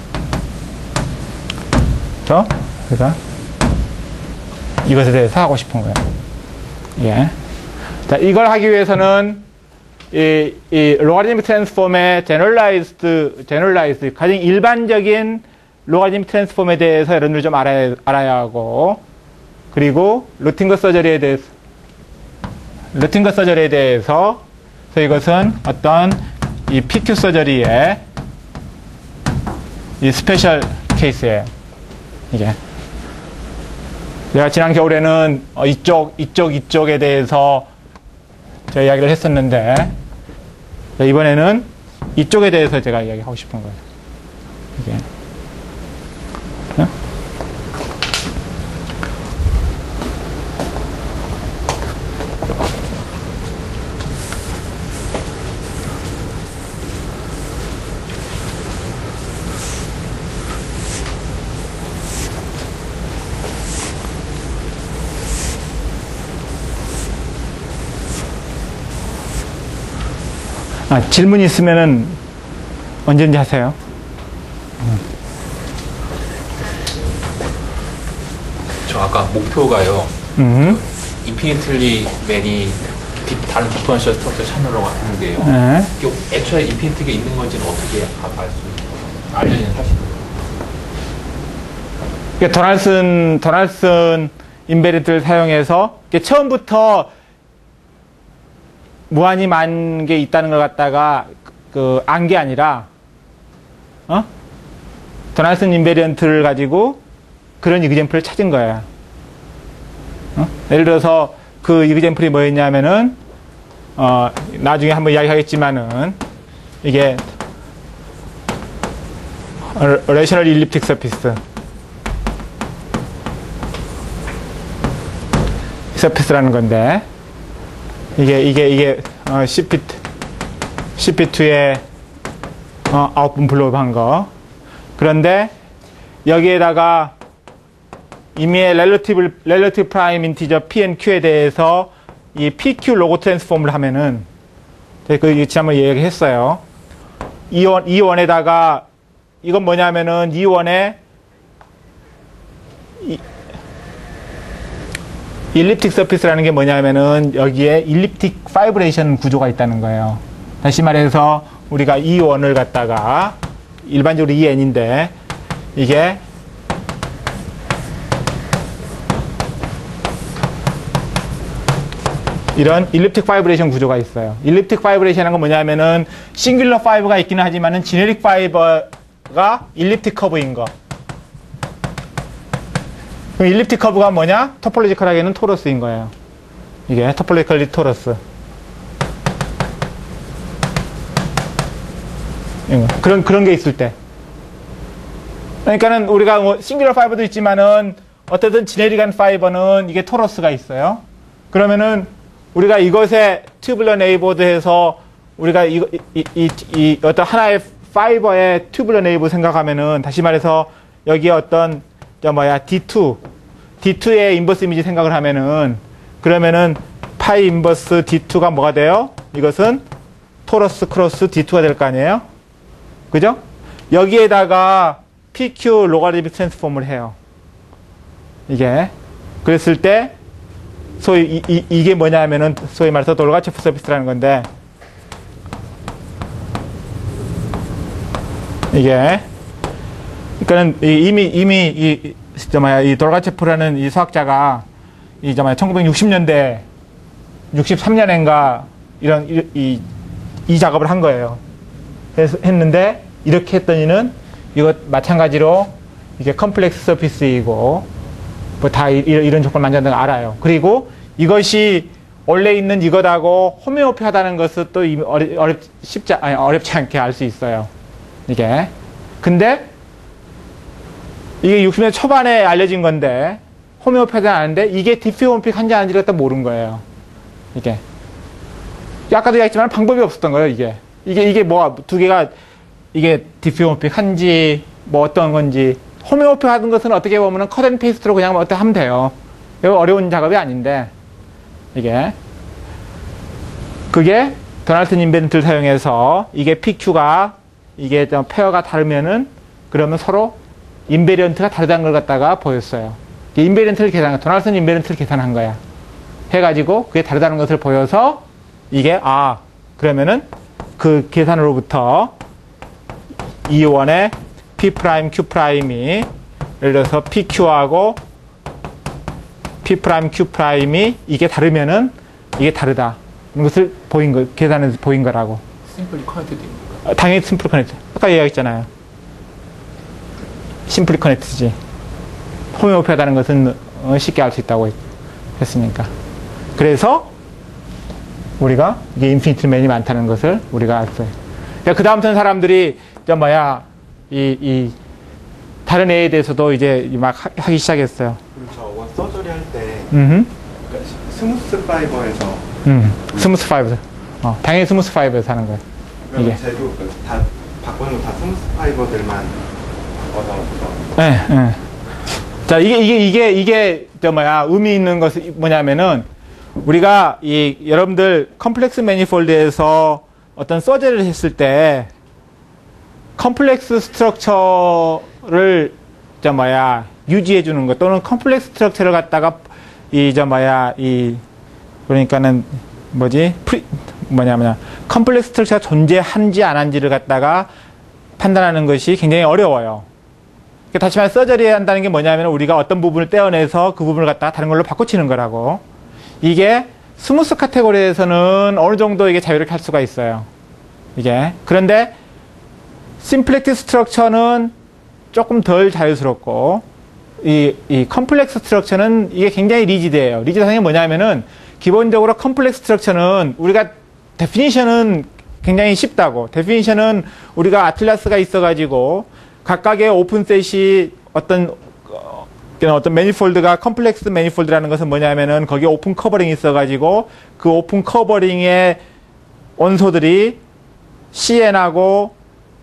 그래서 이것에 대해서 하고 싶은 거예요. 예. 자, 이걸 하기 위해서는 이 로가리즘믹 트랜스폼의 제너럴라이즈드 가장 일반적인 로가리즘믹 트랜스폼에 대해서 여러분들 좀 알아야 하고, 그리고 루팅거 서저리에 대해서 이것은 어떤 이 PQ 서저리의 이 스페셜 케이스예요. 이게. 제가 지난 겨울에는 이쪽에 대해서 제가 이야기를 했었는데, 이번에는 이쪽에 대해서 제가 이야기하고 싶은 거예요. 이게. 질문 있으면은 언제든지 하세요. 저 아까 목표가요. 인피니틀리 맨이 다른 디퍼런셜 스트럭처 찾으려고 하는데요. 네. 애초에 인피니트가 있는 건지는 어떻게 알려진 사실이에요? 도널슨 인베리드를 사용해서 처음부터 무한히 많은 게 있다는 걸 갖다가 안 게 아니라 도널슨 인베리언트를 가지고 그런 이그젬플을 찾은 거야. 예를 들어서 그 이그젬플이 뭐였냐면은 나중에 한번 이야기하겠지만은 이게 레이셔널 일립틱 서피스라는 건데, 이게 CP2에 아웃분 블로우 한 거. 그런데 여기에다가 이미의 렐러티브 프라임 인티저 P and Q에 대해서 이 PQ 로고 트랜스폼을 하면은, 그 지난번 얘기했어요. E1에다가 이건 뭐냐면은 E1에 일립틱 서피스라는 게 뭐냐면은 여기에 일립틱 파이브레이션 구조가 있다는 거예요. 다시 말해서 우리가 E1을 갖다가 일반적으로 EN인데 이게 이런 일립틱 파이브레이션 구조가 있어요. 일립틱 파이브레이션이라는 건 뭐냐면은 싱귤러 파이브가 있기는 하지만은 지네릭 파이버가 일립틱 커브인 거. 그럼 일립틱 커브가 뭐냐? 토폴로지컬하게는 토러스인 거예요. 이게 토폴로지컬리 토러스. 그런 게 있을 때. 그러니까는 우리가 뭐 싱귤러 파이버도 있지만은 어쨌든 지네릭한 파이버는 이게 토러스가 있어요. 그러면은 우리가 이것에 튜블러 네이버드에서 우리가 이 어떤 하나의 파이버의 튜블러 네이버 생각하면은 다시 말해서 여기에 어떤 D2의 인버스 이미지 생각을 하면은 그러면은 파이 인버스 D2가 뭐가 돼요? 이것은 토러스 크로스 D2가 될 거 아니에요? 그죠? 여기에다가 PQ 로가리즘 트랜스폼을 해요. 이게 그랬을 때 소위 이게 뭐냐면은 소위 말해서 돌가체프 서비스라는 건데 이게 그러니까는 이미 이 돌가체프라는 이 수학자가 1960년대 63년인가 이 작업을 한 거예요. 했는데 이렇게 했더니는 이것 마찬가지로 이게 컴플렉스 서피스이고 뭐 다 이런 조건을 만든다는 걸 알아요. 그리고 이것이 원래 있는 이것하고 호메오피하다는 것을 또 어렵지 않게 알 수 있어요. 이게. 근데 이게 60년대 초반에 알려진 건데 호메오피하다는 아는데 이게 디피오피ክ 한지 아닌지를 또 모른 거예요. 이게. 아까도 얘기했지만 방법이 없었던 거예요. 이게 뭐 두 개가 이게 디피오피ክ 한지 뭐 어떤 건지 호메오피 하는 것은 어떻게 보면은 컷 앤 페이스트로 그냥 어떻게 하면 돼요. 이거 어려운 작업이 아닌데, 그게 도널튼 인벤트를 사용해서 이게 PQ가 이게 좀 페어가 다르면은 그러면 서로 인베리언트가 다르다는 걸 갖다가 보였어요. 인베리언트를 도널튼 인베리언트를 계산한 거야. 해가지고 그게 다르다는 것을 보여서 이게 그러면은 그 계산으로부터 E1의 P', Q'이 예를 들어서 PQ하고 P', Q'이 이게 다르면은 이게 다르다. 이런 것을 계산해서 보인 거라고. 심플리 커넥트입니까? 당연히 심플리 커넥트. 아까 얘기했잖아요. 심플리 커넥트지. 호메오피하다는 것은 쉽게 알 수 있다고 했으니까. 그래서 우리가 이게 인피니트맨이 많다는 것을 우리가 알았어요. 그러니까 그 다음부터는 사람들이 다른 애에 대해서도 이제 막 하기 시작했어요. 저거 서저리 할 때 그러니까 스무스 파이버에서 스무스 파이버. 당연히 스무스 파이버에서 하는 거예요. 이게. 재료 다 바꾸는 거 다 스무스 파이버들만 얻어서. 네. 자, 이게 의미 있는 것이 뭐냐면은 우리가 여러분들 컴플렉스 매니폴드에서 어떤 서저리를 했을 때 컴플렉스 스트럭처를 유지해 주는 것 또는 컴플렉스 스트럭처를 갖다가 그러니까는 컴플렉스 스트럭처가 존재한지 안 한지를 갖다가 판단하는 것이 굉장히 어려워요. 다시 말해 서저리 한다는 게 뭐냐면 우리가 어떤 부분을 떼어내서 그 부분을 갖다가 다른 걸로 바꿔치는 거라고. 이게 스무스 카테고리에서는 어느 정도 이게 자유롭게 할 수가 있어요. 그런데 심플렉스 스트럭처는 조금 덜 자유스럽고 이 컴플렉스 스트럭처는 이게 굉장히 리지드예요. 리지드한 게 뭐냐면은 기본적으로 컴플렉스 스트럭처는 우리가 데피니션은 굉장히 쉽다고. 데피니션은 우리가 아틀라스가 있어가지고 각각의 오픈셋이 어떤 매니폴드가 컴플렉스 매니폴드라는 것은 뭐냐면은 거기에 오픈 커버링이 있어가지고 그 오픈 커버링의 원소들이 CN하고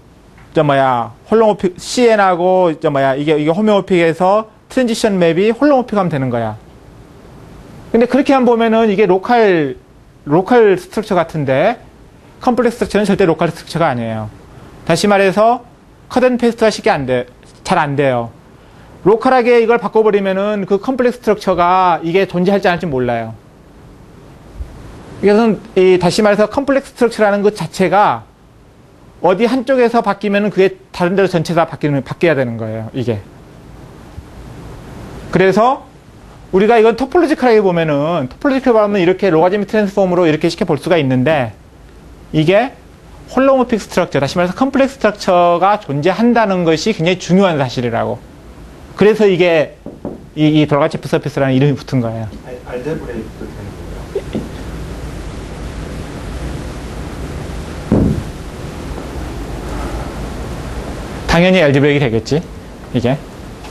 CN하고 이게 호메오픽에서 트랜지션 맵이 홀로모픽 하면 되는 거야. 근데 그렇게만 보면은 이게 로컬 스트럭처 같은데 컴플렉스 스트럭처는 절대 로컬 스트럭처가 아니에요. 다시 말해서 컷 앤 페이스트가 쉽게 잘 안 돼요. 로컬하게 이걸 바꿔버리면은 그 컴플렉스 스트럭처가 이게 존재할지 안 할지 몰라요. 이것은 다시 말해서 컴플렉스 스트럭처라는 것 자체가 어디 한쪽에서 바뀌면 그게 다른 데로 전체 다 바뀌어야 되는 거예요. 이게. 그래서 우리가 이건 토폴로지컬하게 보면은 이렇게 로가리즘 트랜스폼으로 이렇게 쉽게 볼 수가 있는데 이게 홀로모픽 스트럭처, 다시 말해서 컴플렉스 스트럭처가 존재한다는 것이 굉장히 중요한 사실이라고. 그래서 이게 이 돌가체프 서피스라는 이름이 붙은 거예요. 알제브레이크도 되는 거예요? 당연히 알제브레이크 되겠지. 이게.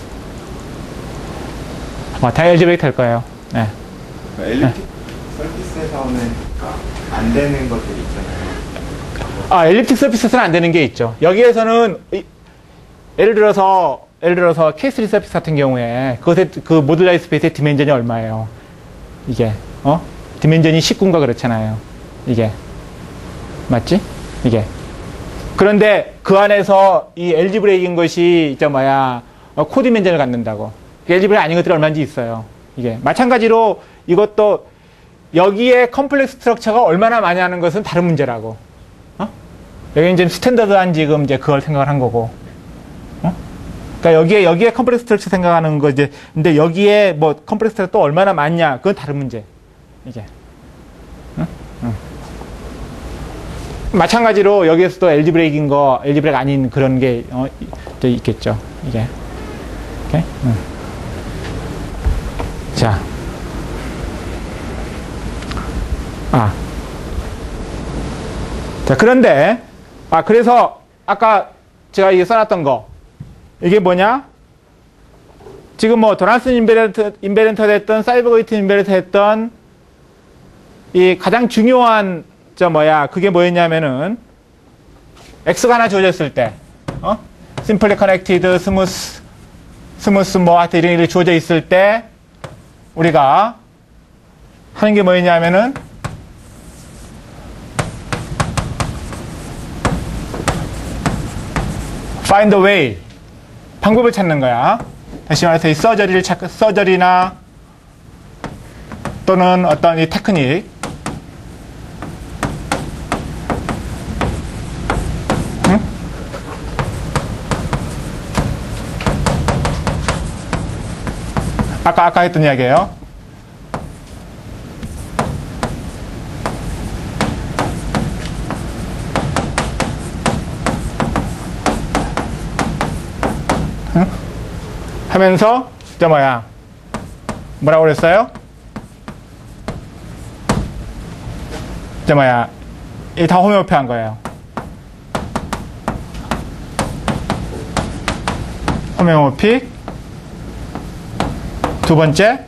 당연히 알제브레이크 될 거예요. 네. 엘리ፕ틱 서피스에서는 안 되는 것들이 있잖아요. 엘립틱 서피스는 안 되는 게 있죠. 여기에서는 예를 들어서 K3 서피스 같은 경우에 그것의 그 모듈라이즈 스페이스의 디멘전이 얼마예요? 이게 디멘전이 19인가 그렇잖아요. 이게 맞지? 이게 그런데 그 안에서 이 엘지브레이크인 것이 코디멘전을 갖는다고. 엘지브레이크 아닌 것들이 얼마인지 있어요. 이게 마찬가지로 이것도 여기에 컴플렉스 스트럭처가 얼마나 많이 하는 것은 다른 문제라고. 여기 이제 스탠더드한 지금 이제 그걸 생각을 한 거고. 그러니까 여기에 컴플렉스 스트럭처 생각하는 거 이제 근데 여기에 뭐 컴플렉스 스트럭처 또 얼마나 많냐 그건 다른 문제. 이게. 마찬가지로 여기에서도 엘지브레이크인 거, 엘지브레이크 아닌 그런 게 있겠죠. 이게. 오케이? 자. 자, 그런데 그래서 아까 제가 이게 써놨던 거 이게 뭐냐? 지금 뭐 도나슨 인베렌터 됐던 사이버게이트 인베렌터 했던 이 가장 중요한 그게 뭐였냐면은 X가 하나 주어졌을 때 심플리 커넥티드 스무스 뭐 하여튼 이런 일이 주어져 있을 때 우리가 하는 게 뭐였냐면은 find a way 방법을 찾는 거야. 다시 말해서 이 서저리나 또는 어떤 이 테크닉 아까 했던 이야기예요. 하면서 뭐라고 그랬어요? 이 다 호메오패한 거예요. 호메오픽 두 번째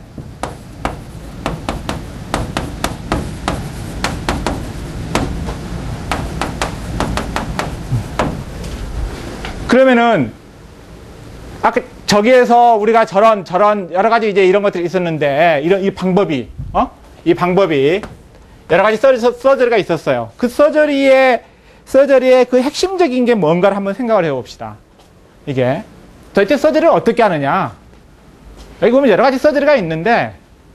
그러면은 아까 저기에서 우리가 저런 여러 가지 이제 이런 것들이 있었는데 이 방법이 여러 가지 서저리가 있었어요. 그 서저리의 그 핵심적인 게 뭔가를 한번 생각을 해봅시다. 이게 도대체 서저리를 어떻게 하느냐? 여기 보면 여러 가지 서저리가 있는데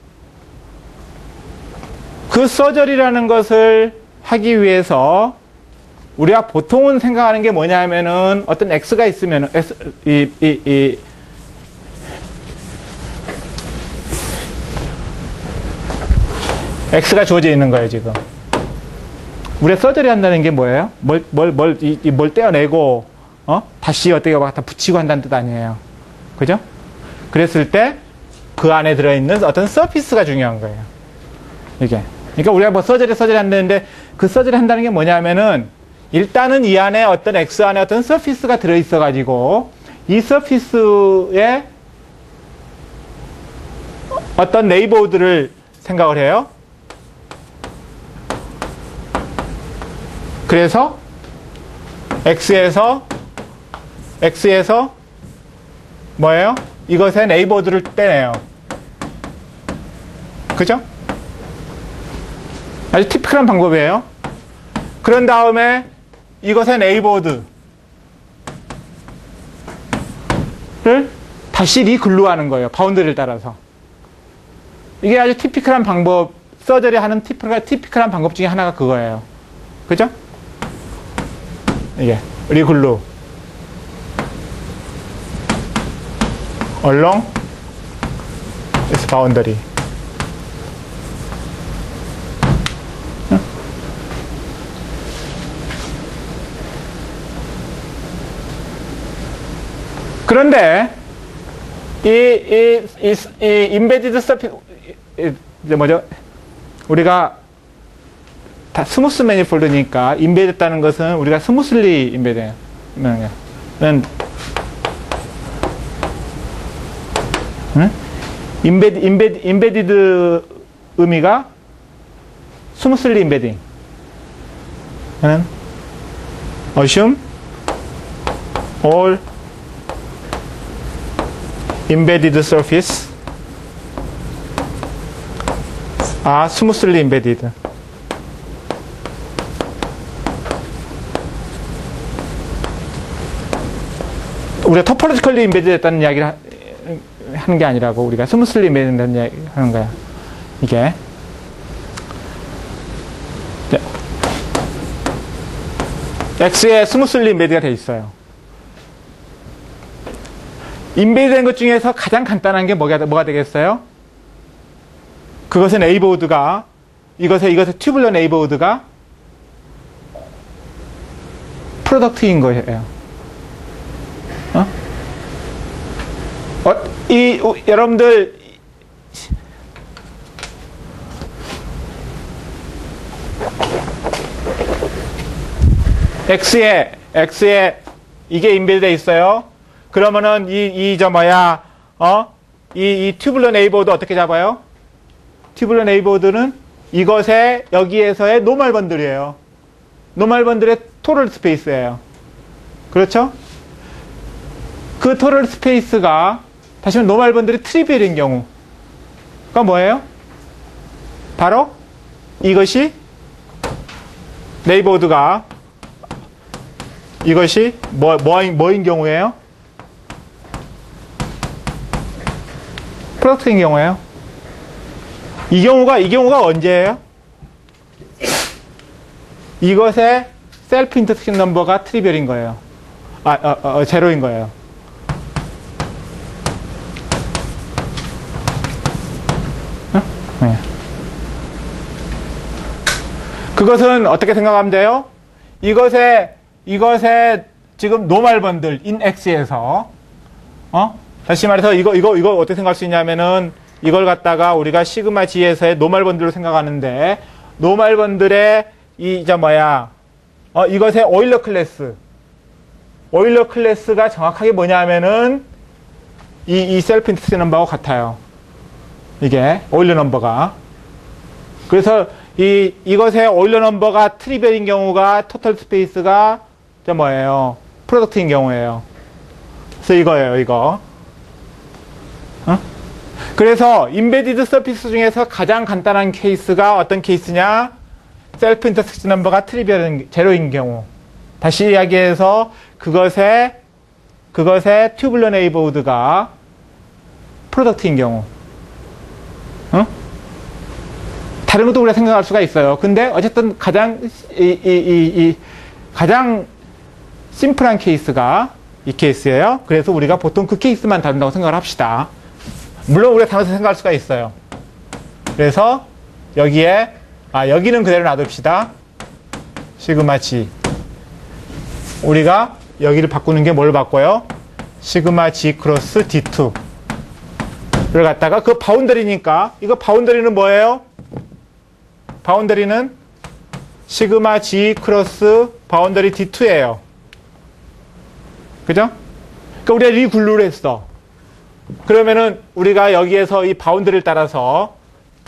그 서저리라는 것을 하기 위해서 우리가 보통은 생각하는 게 뭐냐면은 어떤 X가 있으면은 X가 주어져 있는 거예요, 지금. 우리가 서저리 한다는 게 뭐예요? 뭘 떼어내고, 다시 어떻게 갖다 붙이고 한다는 뜻 아니에요. 그죠? 그랬을 때, 그 안에 들어있는 어떤 서피스가 중요한 거예요. 이게. 그러니까 우리가 뭐 서저리 한다는데, 그 서저리 한다는 게 뭐냐면은, 일단은 이 안에 어떤 X 안에 어떤 서피스가 들어있어가지고, 이 서피스에 어떤 네이버들을 생각을 해요. 그래서 X에서 뭐예요? 이것의 네이버들을 떼내요. 그죠? 아주 티피컬한 방법이에요. 그런 다음에 이것의 네이버들을 다시 리글루하는 거예요. 바운드리를 따라서. 이게 아주 티피컬한 방법 서저리 하는 티피컬한 방법 중에 하나가 그거예요. 그죠? 이게 리글루 along its boundary. 그런데 이 인베디드 서피스 뭐죠? 우리가 다 스무스 매니폴드니까 인베드했다는 것은 우리가 스무슬리 인베드는 인베디드 의미가 스무슬리 인베딩. assume all embedded surface are smoothly embedded. 우리가 토폴로지컬리 인베디드 했다는 이야기를 하는 게 아니라고 우리가 스무슬리 인베디드 했다는 이야기 하는 거야. 이게. X에 스무슬리 인베디드가 돼 있어요. 인베디드 된 것 중에서 가장 간단한 게 뭐가 되겠어요? 그것은 A보드가, 이것의 튜블러 A보드가 프로덕트인 거예요. 여러분들, X에 이게 인베디드 돼 있어요. 그러면은 이 튜블러 네이버드 어떻게 잡아요? 튜블러 네이버드는 이것의 여기에서의 노멀 번들이에요. 노멀 번들의 토럴 스페이스예요. 그렇죠? 그 토럴 스페이스가 다시 말해 노멀 번들이 트리비얼인 경우가 뭐예요? 바로 이것이 네이버드가 이것이 뭐인 경우예요? 프로덕트인 경우예요. 이 경우가 언제예요? 이것의 셀프 인터섹션 넘버가 트리비얼인 거예요. 제로인 거예요. 네. 그것은 어떻게 생각하면 돼요? 이것의 지금 노멀 번들 in X에서 다시 말해서 이거 어떻게 생각할 수 있냐면은 이걸 갖다가 우리가 시그마 G에서의 노멀 번들로 생각하는데 노멀 번들의 이것의 오일러 클래스가 정확하게 뭐냐면은 이 셀프 인터섹션 넘버하고 같아요. 이게 오일러 넘버가. 그래서 이것의 오일러 넘버가 트리비얼인 경우가 토탈 스페이스가 프로덕트인 경우예요. 그래서 이거예요, 이거. 그래서 인베디드 서피스 중에서 가장 간단한 케이스가 어떤 케이스냐? 셀프 인터섹션 넘버가 트리비얼인 제로인 경우. 다시 이야기해서 그것의 튜블러 네이버우드가 프로덕트인 경우. 다른 것도 우리가 생각할 수가 있어요. 근데 어쨌든 가장 심플한 케이스가 이 케이스예요. 그래서 우리가 보통 그 케이스만 다룬다고 생각을 합시다. 물론 우리가 다르게 생각할 수가 있어요. 그래서 여기는 그대로 놔둡시다. 시그마 G. 우리가 여기를 바꾸는 게 뭘 바꿔요? 시그마 G 크로스 D2를 갖다가 그 바운더리니까 이거 바운더리는 뭐예요? 바운더리는 시그마 G 크로스 바운더리 D2예요. 그죠? 그러니까 우리가 리글루를 했어. 그러면은 우리가 여기에서 이 바운더리를 따라서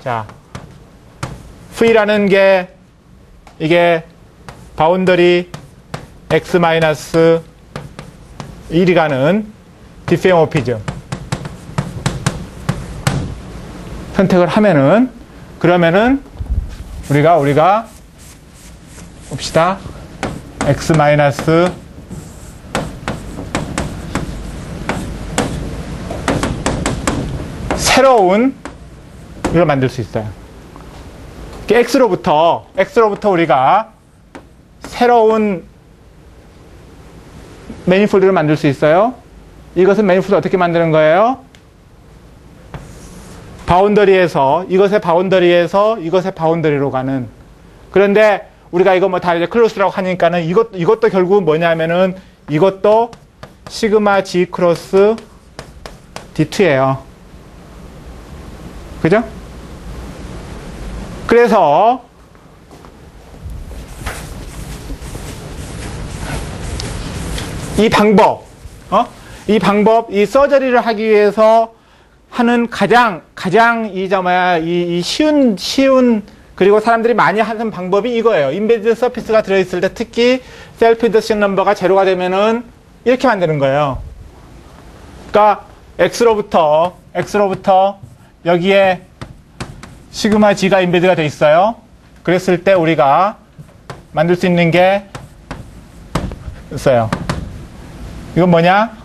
V라는 게 이게 바운더리 X-1이 가는 디페모피즘 선택을 하면은 그러면은 우리가 봅시다. X- 새로운 이걸 만들 수 있어요. X로부터 우리가 새로운 매니폴드를 만들 수 있어요. 이것은 매니폴드 어떻게 만드는 거예요? 바운더리에서 이것의 바운더리로 가는. 그런데 우리가 이거 뭐 다 이제 클로스라고 하니까는 이것도 결국은 뭐냐면은 이것도 시그마 G 크로스 D2예요. 그죠? 그래서 이 방법, 이 서저리를 하기 위해서 하는 가장 이 쉬운 그리고 사람들이 많이 하는 방법이 이거예요. 인베디드 서피스가 들어있을 때 특히 셀프 인터섹션 넘버가 제로가 되면은 이렇게 만드는 거예요. 그러니까 X로부터 여기에 시그마 G가 인베드가 돼 있어요. 그랬을 때 우리가 만들 수 있는 게 있어요. 이건 뭐냐?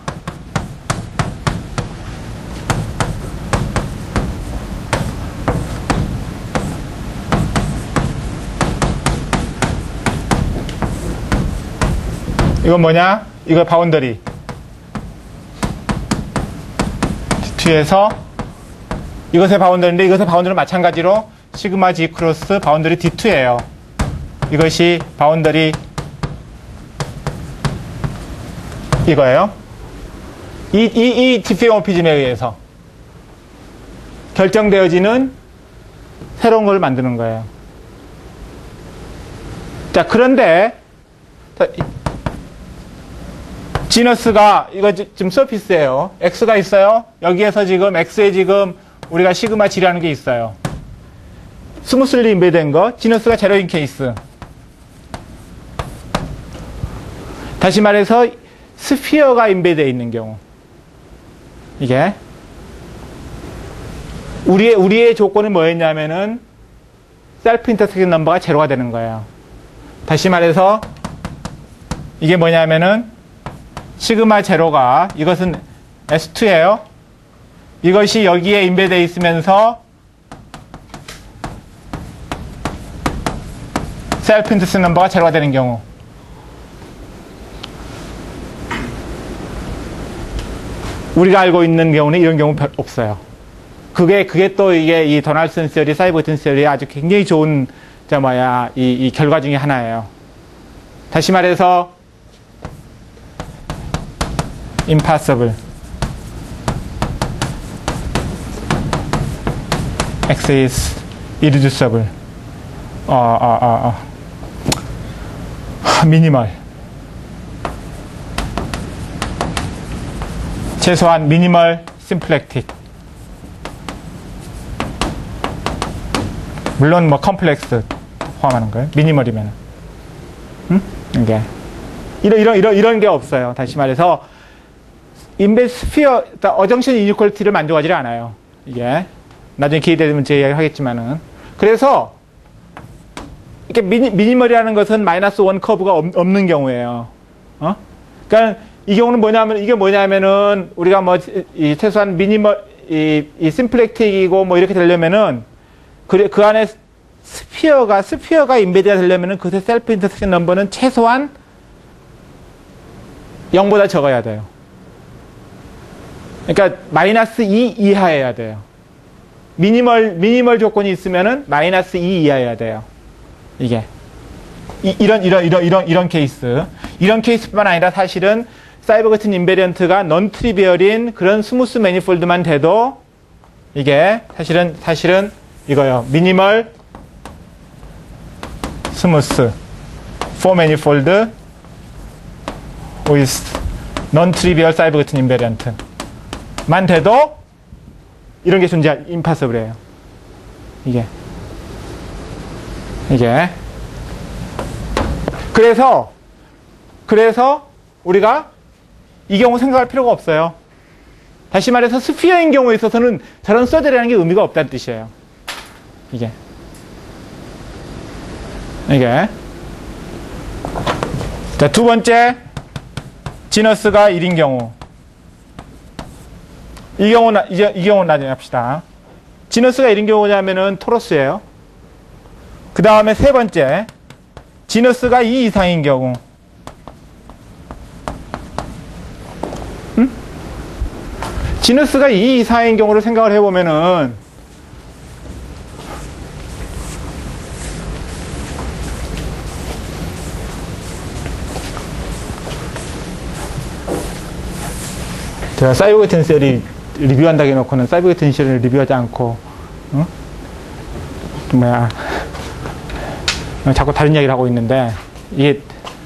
이건 뭐냐? 이거 바운더리. 뒤에서 이것의 바운더리인데 이것의 바운더리는 마찬가지로 시그마 G 크로스 바운더리 D2예요. 이것이 바운더리 이거예요. 이 디피오피즘에 의해서 결정되어지는 새로운 걸 만드는 거예요. 자, 그런데 지너스가 이거 지금 서피스예요. X가 있어요. 여기에서 지금 X에 지금 우리가 시그마 G라는 게 있어요. 스무슬리 인베드된 거. 지너스가 제로인 케이스. 다시 말해서 스피어가 인베드되어 있는 경우. 이게 우리의 조건은 뭐였냐면은 셀프 인터섹션 넘버가 제로가 되는 거예요. 다시 말해서 이게 뭐냐면은 시그마 제로가 이것은 S2예요. 이것이 여기에 인베드되어 있으면서 셀프 인터섹션 넘버가 제로가 되는 경우. 우리가 알고 있는 경우는 이런 경우 별 없어요. 그게 또 이게 이 도널슨 시어리, 사이버튼 시어리의 아주 굉장히 좋은 이 결과 중에 하나예요. 다시 말해서 impossible X is irreducible minimal 최소한 minimal symplectic 물론 뭐 컴플렉스 포함하는 거예요. 미니멀이면 이게 이런 게 없어요. 다시 말해서 인베스피어 어정션 이니퀄리티를 만족하지 않아요. 이게 나중에 기회 되면 제 이야기 하겠지만은 그래서 이렇게 미니멀이라는 것은 마이너스 원 커브가 없는 경우예요. 그러니까 이 경우는 뭐냐면은 우리가 뭐 이 최소한 미니멀 이 심플렉틱이고 뭐 이렇게 되려면은 그 안에 스피어가 인베드가 되려면은 그새 셀프 인터섹션 넘버는 최소한 0보다 적어야 돼요. 그러니까 마이너스 2 이하여야 돼요. 미니멀 조건이 있으면은 마이너스 2 이하여야 돼요. 이게 이런 케이스. 이런 케이스뿐만 아니라 사실은 사이버 같은 인베리언트가 넌 트리비얼인 그런 스무스 매니폴드만 돼도 이게 사실은 이거요. 미니멀 스무스 for manifold with non-trivial 사이버 같은 인베리언트만 돼도 이런 게 impossible예요. 이게 그래서 우리가 이 경우 생각할 필요가 없어요. 다시 말해서 스피어인 경우에 있어서는 저런 서저리라는 게 의미가 없다는 뜻이에요. 이게 자, 두 번째 지너스가 1인 경우. 이 경우는 나중에 합시다. 지너스가 1인 경우냐면은 토러스예요. 그 다음에 세 번째, 지너스가 2 이상인 경우. 지너스가 2 이상인 경우를 생각을 해보면은, 제가 사이버그 텐셜이 리뷰한다고 해놓고는 사이버그 텐셜을 리뷰하지 않고, 자꾸 다른 이야기를 하고 있는데, 이게,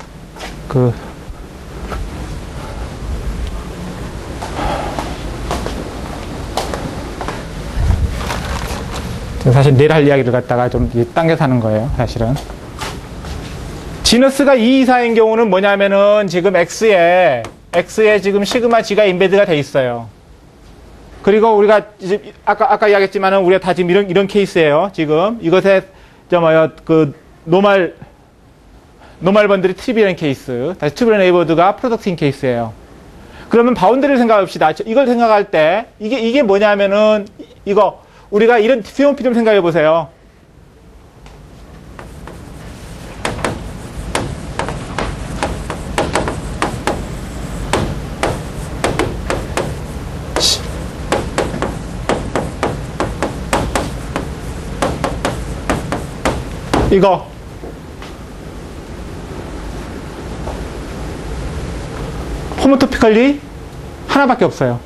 사실 내일 할 이야기를 갖다가 좀 당겨서 하는 거예요, 사실은. 지너스가 2 이상인 경우는 뭐냐면은 지금 X에 지금 시그마 G가 인베드가 돼 있어요. 그리고 우리가 아까 이야기했지만은 우리가 다 지금 이런 케이스예요. 지금 이것에 노말 번들이 트리비얼한 케이스. 다시 트리비얼 네이버드가 프로덕트인 케이스예요. 그러면 바운드리를 생각합시다. 이걸 생각할 때 이게 뭐냐면은 우리가 이런 POP 좀 생각해 보세요. 이거 호모토피컬리 하나밖에 없어요.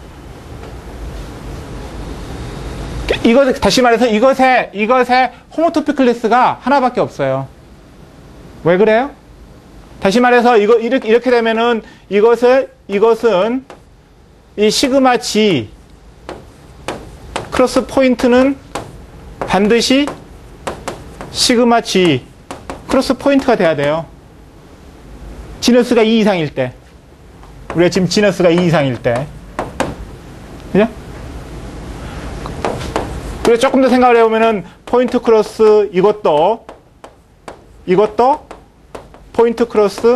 다시 말해서 이것의 호모토피클리스가 하나밖에 없어요. 왜 그래요? 다시 말해서 이렇게 되면은 이것은 이 시그마 G 크로스 포인트는 반드시 시그마 G 크로스 포인트가 돼야 돼요. 지너스가 2 이상일 때. 우리가 지금 지너스가 2 이상일 때. 그죠? 그래서 조금 더 생각을 해보면은 포인트 크로스 이것도 포인트 크로스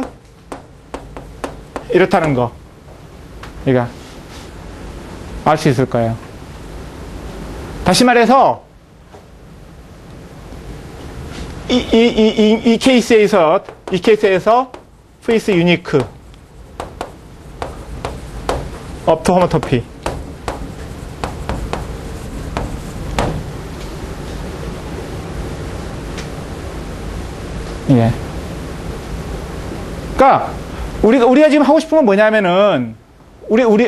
이렇다는 거. 그러니까 알 수 있을 거예요. 다시 말해서 이 케이스에서 페이스 유니크 업투 호모토피. 예. 그러니까 우리가 지금 하고 싶은 건 뭐냐면은 우리의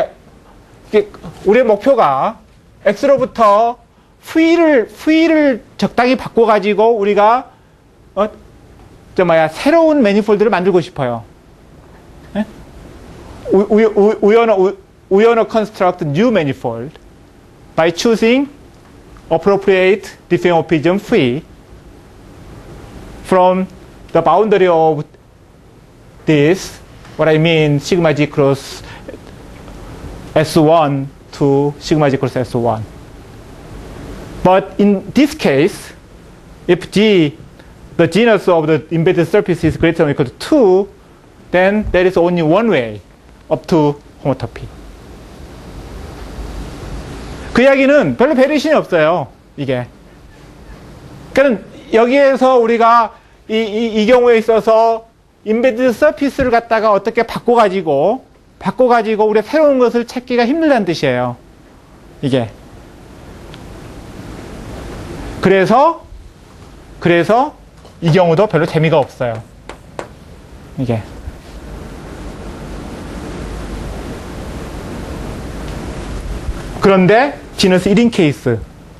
목표가 X로부터 V를 적당히 바꿔가지고 우리가 새로운 매니폴드를 만들고 싶어요. 예? We wanna construct new manifold by choosing appropriate diffeomorphism phi from the boundary of this, what I mean, sigma G cross S1 to sigma G cross S1. But in this case, if G, the genus of the embedded surface is greater than or equal to 2, then there is only one way up to homotopy. 그 이야기는 별로 베리에이션이 없어요, 이게. 그러니까 여기에서 우리가 이 경우에 있어서 인베디드 서피스를 갖다가 어떻게 바꿔가지고 우리가 새로운 것을 찾기가 힘들다는 뜻이에요. 이게. 그래서 이 경우도 별로 재미가 없어요. 이게. 그런데 지너스 1인 케이스.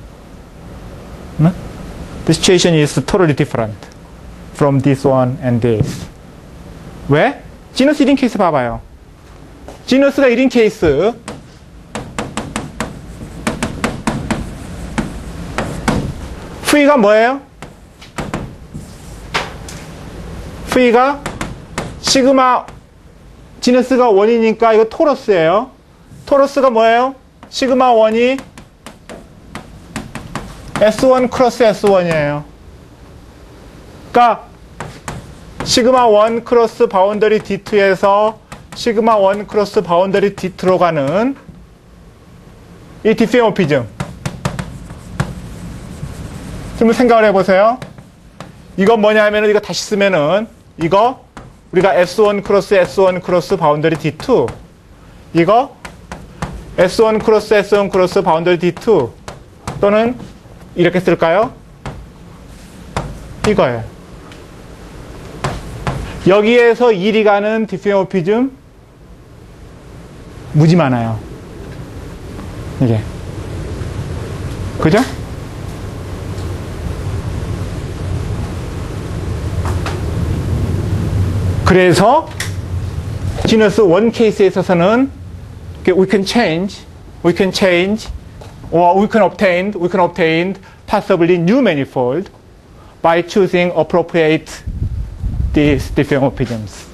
The situation is totally different from this one and this. 왜? 지너스 1인 케이스 봐봐요. 지너스가 1인 케이스. V가 뭐예요? V가 시그마, 지너스가 1이니까 이거 토러스예요. 토러스가 뭐예요? 시그마 1이 S1 크로스 S1이에요. 그러니까 시그마 1 크로스 바운더리 D2에서 시그마 1 크로스 바운더리 D2로 가는 이 디피오피즘. 좀 생각을 해보세요. 이건 뭐냐면은 이거 다시 쓰면은 이거 우리가 S1 크로스 S1 크로스 바운더리 D2 이거 S1 크로스 S1 크로스 바운더리 D2 또는 이렇게 쓸까요? 이거예요. 여기에서 일이 가는 디피모피즘 무지 많아요. 이게. 그죠? 그래서 지너스 원 케이스에 있어서는 we can change or we can obtain possibly new manifold by choosing appropriate these diffeomorphisms.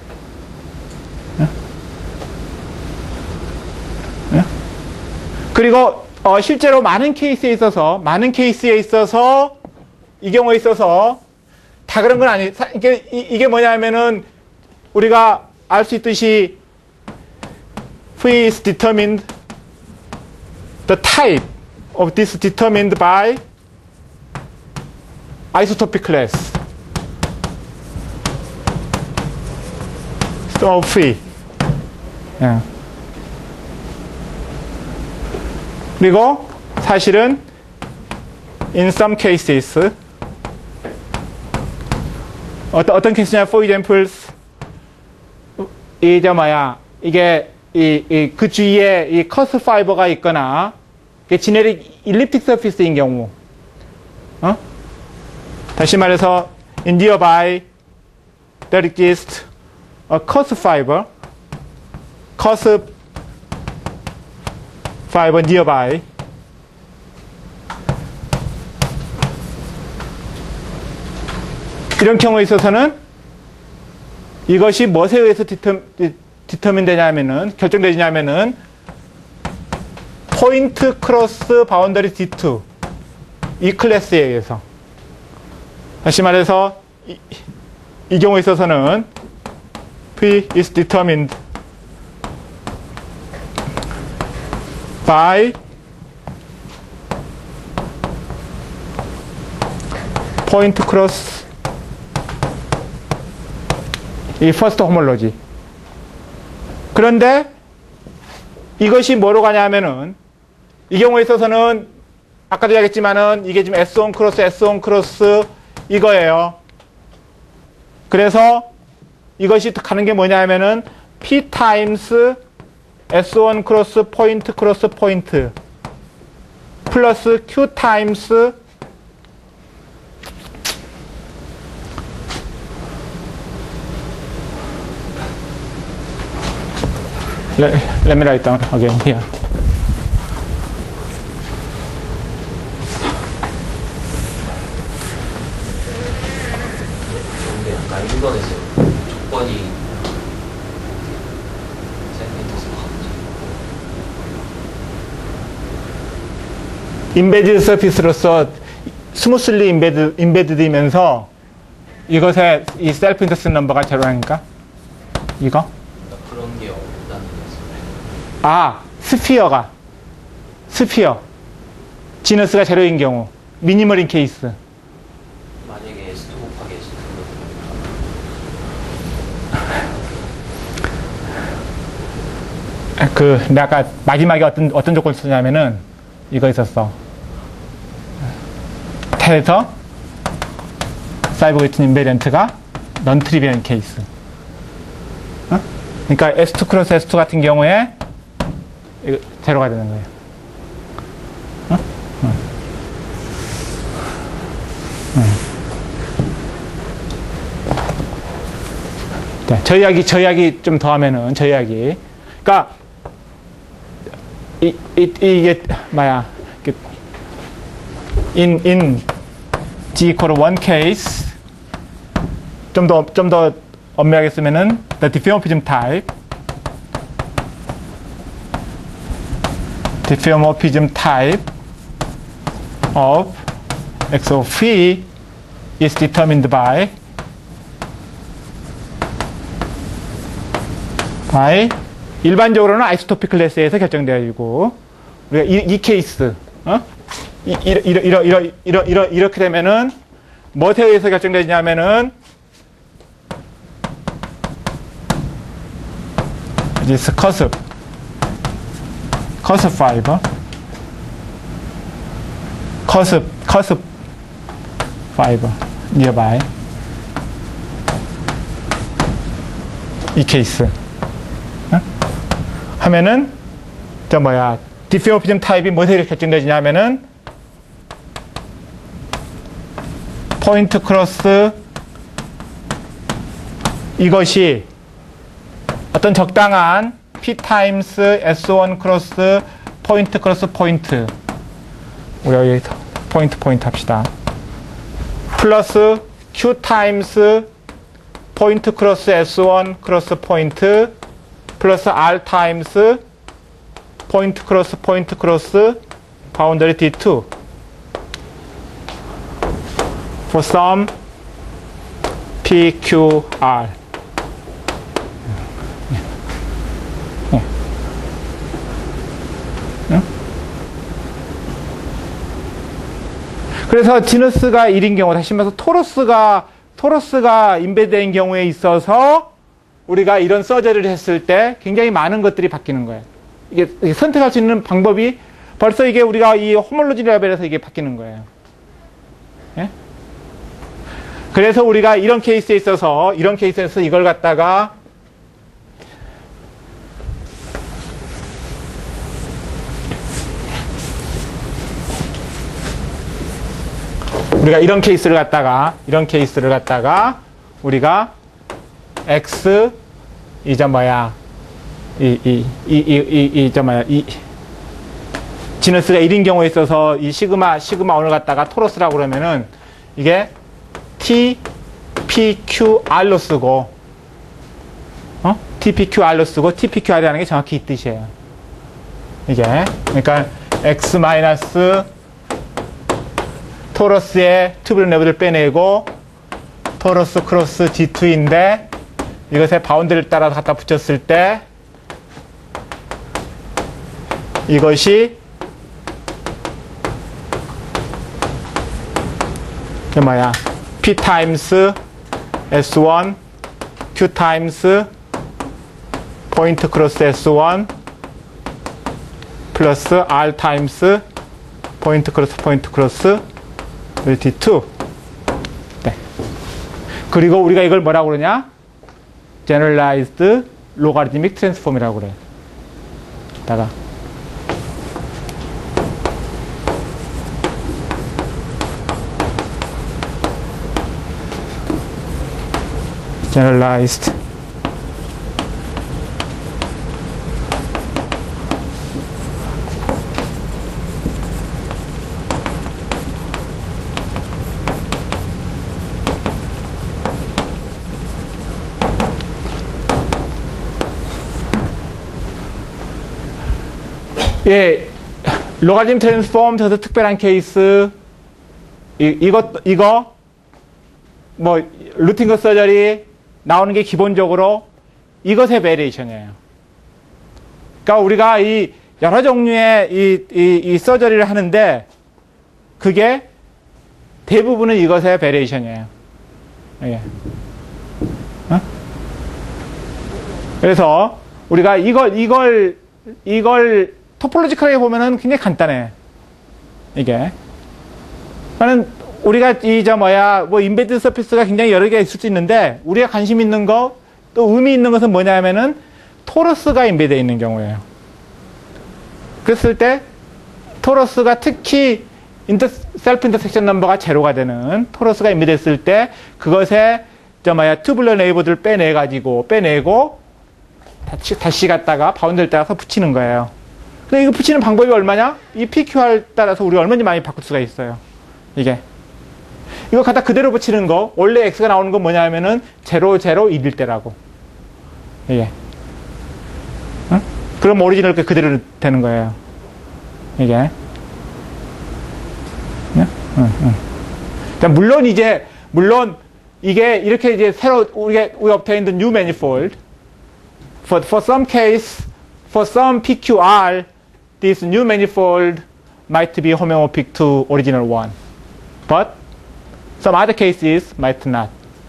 그리고 실제로 많은 케이스에 있어서 이 경우에 있어서 다 그런 건 아니에요. 이게 뭐냐면은 우리가 알 수 있듯이 phi is determined the type of this determined by isotopic class of phi. Yeah. 그리고 사실은 in some cases 어떤 케이스냐, for examples, 이게 그 주위에 이 커스 파이버가 있거나, 지네릭 일립틱 서피스인 경우, 다시 말해서, in nearby, there exists a curse fiber nearby. 이런 경우에 있어서는 이것이 무엇에 의해서 디터민 되냐면은, 결정되냐면은, 포인트 크로스 바운더리 D2. 이 클래스에 의해서. 다시 말해서, 이 경우에 있어서는, P is determined by point cross 이 first homology. 그런데 이것이 뭐로 가냐면은 이 경우에 있어서는 아까도 이야기했지만은 이게 지금 S1 크로스 이거예요. 그래서 이것이 가는 게 뭐냐면은 P 타임스 S1 크로스 포인트 플러스 Q 타임스 let me write down again here. 근데 약간 이번에서 조건이 인베디드 서피스로서 스무슬리 인베디드이면서 이것의 이 셀프 인터셉트 넘버가 제로라니까 이거? 그런 게 없다는 거죠. 아, 스피어 지너스가 제로인 경우 미니멀인 케이스. 만약에 S2 곱하기 S2 내가 아까 마지막에 어떤 조건을 쓰냐면은 이거 있었어. 테레터 사이버게이튼 인베리언트가 넌 트리비언 케이스. 그러니까 S2 크로스 S2 같은 경우에 이거 제로가 되는 거예요. 자, 저 이야기 좀 더 하면은, 저 이야기. 그러니까, 이게, 뭐야. in G equal 1 case, 좀 더 엄밀하게 쓰면은, the diffeomorphism type of X of phi is determined by 일반적으로는 아이소토픽 클래스에서 결정되어지고 우리가 이 케이스 이렇게 되면은 무엇에 의해서 결정되냐면은 this cusp fiber cusp fiber nearby 이 케이스 하면은 저 뭐야 디스모피즘 타입이 무엇에 결정되냐면은 포인트 크로스 이것이 어떤 적당한 P 타임스 S1 크로스 포인트 크로스 포인트 우리가 여기 포인트 합시다. 플러스 Q 타임스 포인트 크로스 S1 크로스 포인트 플러스 R 타임스 포인트 크로스 바운더리 D2 for some PQR. 그래서 지너스가 1인 경우, 다시 말해서 토러스가 인베드된 경우에 있어서 우리가 이런 서저리를 했을 때 굉장히 많은 것들이 바뀌는 거예요. 이게 선택할 수 있는 방법이 벌써 이게 우리가 이 호몰로지 레벨에서 이게 바뀌는 거예요. 예? 그래서 우리가 이런 케이스에 있어서 이걸 갖다가 이런 케이스를 갖다가 우리가 x 지너스가 1인 경우에 있어서 이 시그마 1을 갖다가 토러스라고 그러면은 이게 TPQR로 쓰고 TPQR이라는 게 정확히 이 뜻이에요. 이게 그러니까 x 마이너스 토러스의 튜뷸런 레벨을 빼내고 토러스 크로스 G2인데 이것의 바운드를 따라서 갖다 붙였을 때 이것이 뭐야? P 타임스 S1 Q 타임스 포인트 크로스 S1 플러스 R 타임스 포인트 크로스 D2. 네. 그리고 우리가 이걸 뭐라고 그러냐? Generalized Logarithmic Transform이라고 그래. 다가 Generalized 예, 로가리즘 트랜스폼 저도 특별한 케이스 이거 뭐 루틴거 서저리 나오는 게 기본적으로 이것의 베리에이션이에요. 그러니까 우리가 이 여러 종류의 이 서저리를 하는데 그게 대부분은 이것의 베리에이션이에요. 예. 그래서 우리가 이걸 토폴로지컬하게 보면은 굉장히 간단해. 이게. 그러니까 우리가 인베드 서피스가 굉장히 여러 개가 있을 수 있는데, 우리가 관심 있는 거, 또 의미 있는 것은 뭐냐면은, 토러스가 인베드에 있는 경우예요. 그랬을 때, 토러스가 특히, 셀프 인터섹션 넘버가 제로가 되는 토러스가 인베드했을 때, 그것에, 튜뷸러 네이버들을 빼내고, 다시 갖다가 바운드를 따라서 붙이는 거예요. 근데 이거 붙이는 방법이 얼마냐? 이 PQR 따라서 우리가 얼마든지 많이 바꿀 수가 있어요. 이게. 이거 갖다 그대로 붙이는 거, 원래 X가 나오는 건 뭐냐 하면은 0, 0, 1일 때라고. 이게. 응? 그럼 오리지널 게 그대로 되는 거예요. 이게. 응? 그러니까 물론 이게 이렇게 이제 새로 we obtained new manifold. For some case, for some PQR, this new manifold might be homeomorphic to original one. But Some other cases might not.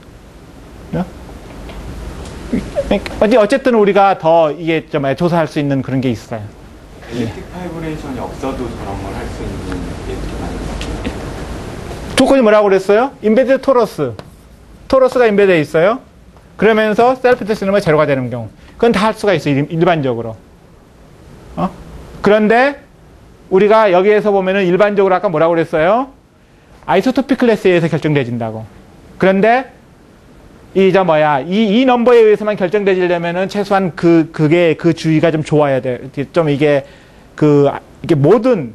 어쨌든 우리가 더 이게 좀 조사할 수 있는 그런 게 있어요. 엘리틱 파이브레이션이 없어도 저런 걸 할 수 있는 예술이 많아요. 조건이 뭐라고 그랬어요? 인베드 토러스. 토러스가 인베드에 있어요. 그러면서 셀프 디스플레이가 제로가 되는 경우. 그건 다 할 수가 있어요. 일반적으로. 그런데 우리가 여기에서 보면은 일반적으로 아까 뭐라고 그랬어요? 아이소토픽 클래스에 의해서 결정되진다고. 그런데 이 넘버에 의해서만 결정되려면은 최소한 그게 그 주의가 좀 좋아야 돼. 좀 이게 모든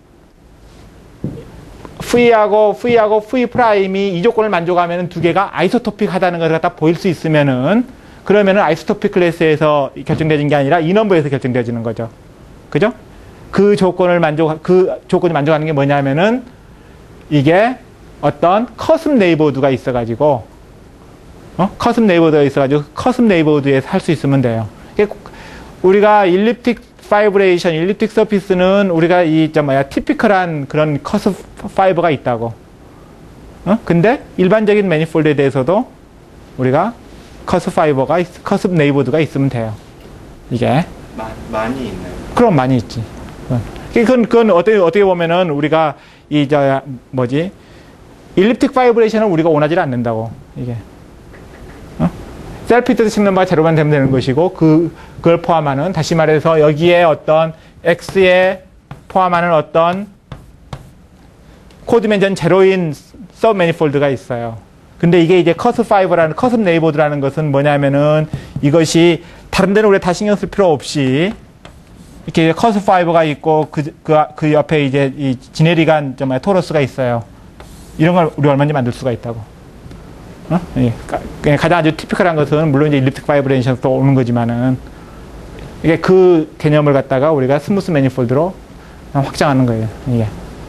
V하고 V 프라임이 이 조건을 만족하면은 두 개가 아이소토픽 하다는 걸 갖다 보일 수 있으면은 그러면은 아이소토픽 클래스에서 결정되는 게 아니라 이 넘버에서 결정되어지는 거죠. 그죠? 그 조건이 만족하는 게 뭐냐면은 이게 어떤 커슴 네이버드가 있어가지고 커슴 네이버드가 있어가지고 커슴 네이버드에서 할 수 있으면 돼요. 우리가 일립틱 파이브레이션, 일립틱 서피스는 우리가 티피컬한 그런 커스 파이버가 있다고. 근데 일반적인 매니폴드에 대해서도 우리가 커스 네이버드가 있으면 돼요. 이게. 많이 있나요? 그럼 많이 있지. 그건 어떻게 보면은 우리가 일립틱 파이브레이션은 우리가 원하지 않는다고. 이게. 셀프 디스플레이 넘버가 제로만 되면 되는 것이고 그걸 포함하는 다시 말해서 여기에 어떤 X에 포함하는 어떤 코드 디멘전 제로인 서브 매니폴드가 있어요. 근데 이게 이제 커스 네이버드라는 것은 뭐냐면은 이것이 다른 데는 우리가 다 신경 쓸 필요 없이 이렇게 커스 파이버가 있고 그 옆에 이제 이 지네릭한 토러스가 있어요. 이런 걸 우리 얼마든지 만들 수가 있다고. 가장 아주 티피컬한 것은 물론 이제 일립틱 파이브레이션에서 오는 거지만은 이게 그 개념을 갖다가 우리가 스무스 매니폴드로 확장하는 거예요. 이게.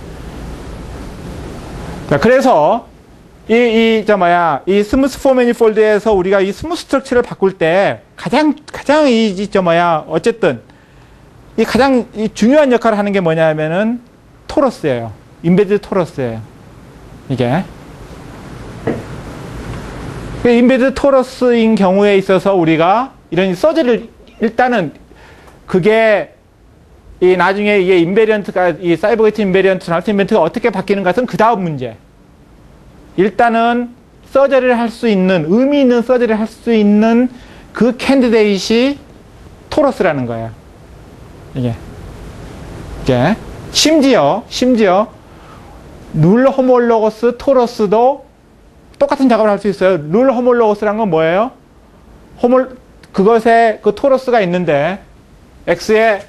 자, 그래서 이 스무스 포 매니폴드에서 우리가 이 스무스 스트럭처를 바꿀 때 가장 어쨌든 이 가장 중요한 역할을 하는 게 뭐냐면은 토러스예요. 인베디드 토러스예요. 이게. 인베디드 토러스인 경우에 있어서 우리가 이런 서저리를 일단은 그게 나중에 이게 인베리언트가 이 사이버 게이트 인베리언트, 트랜스 인베리언트가 어떻게 바뀌는 것은 그 다음 문제. 일단은 서저리를 할 수 있는 의미 있는 서저리를 할 수 있는 그 캔디데이트이 토러스라는 거예요. 이게 심지어 룰 호몰로거스 토러스도 똑같은 작업을 할 수 있어요. 룰 호몰로거스란 건 뭐예요? 그것에 그 토러스가 있는데 X에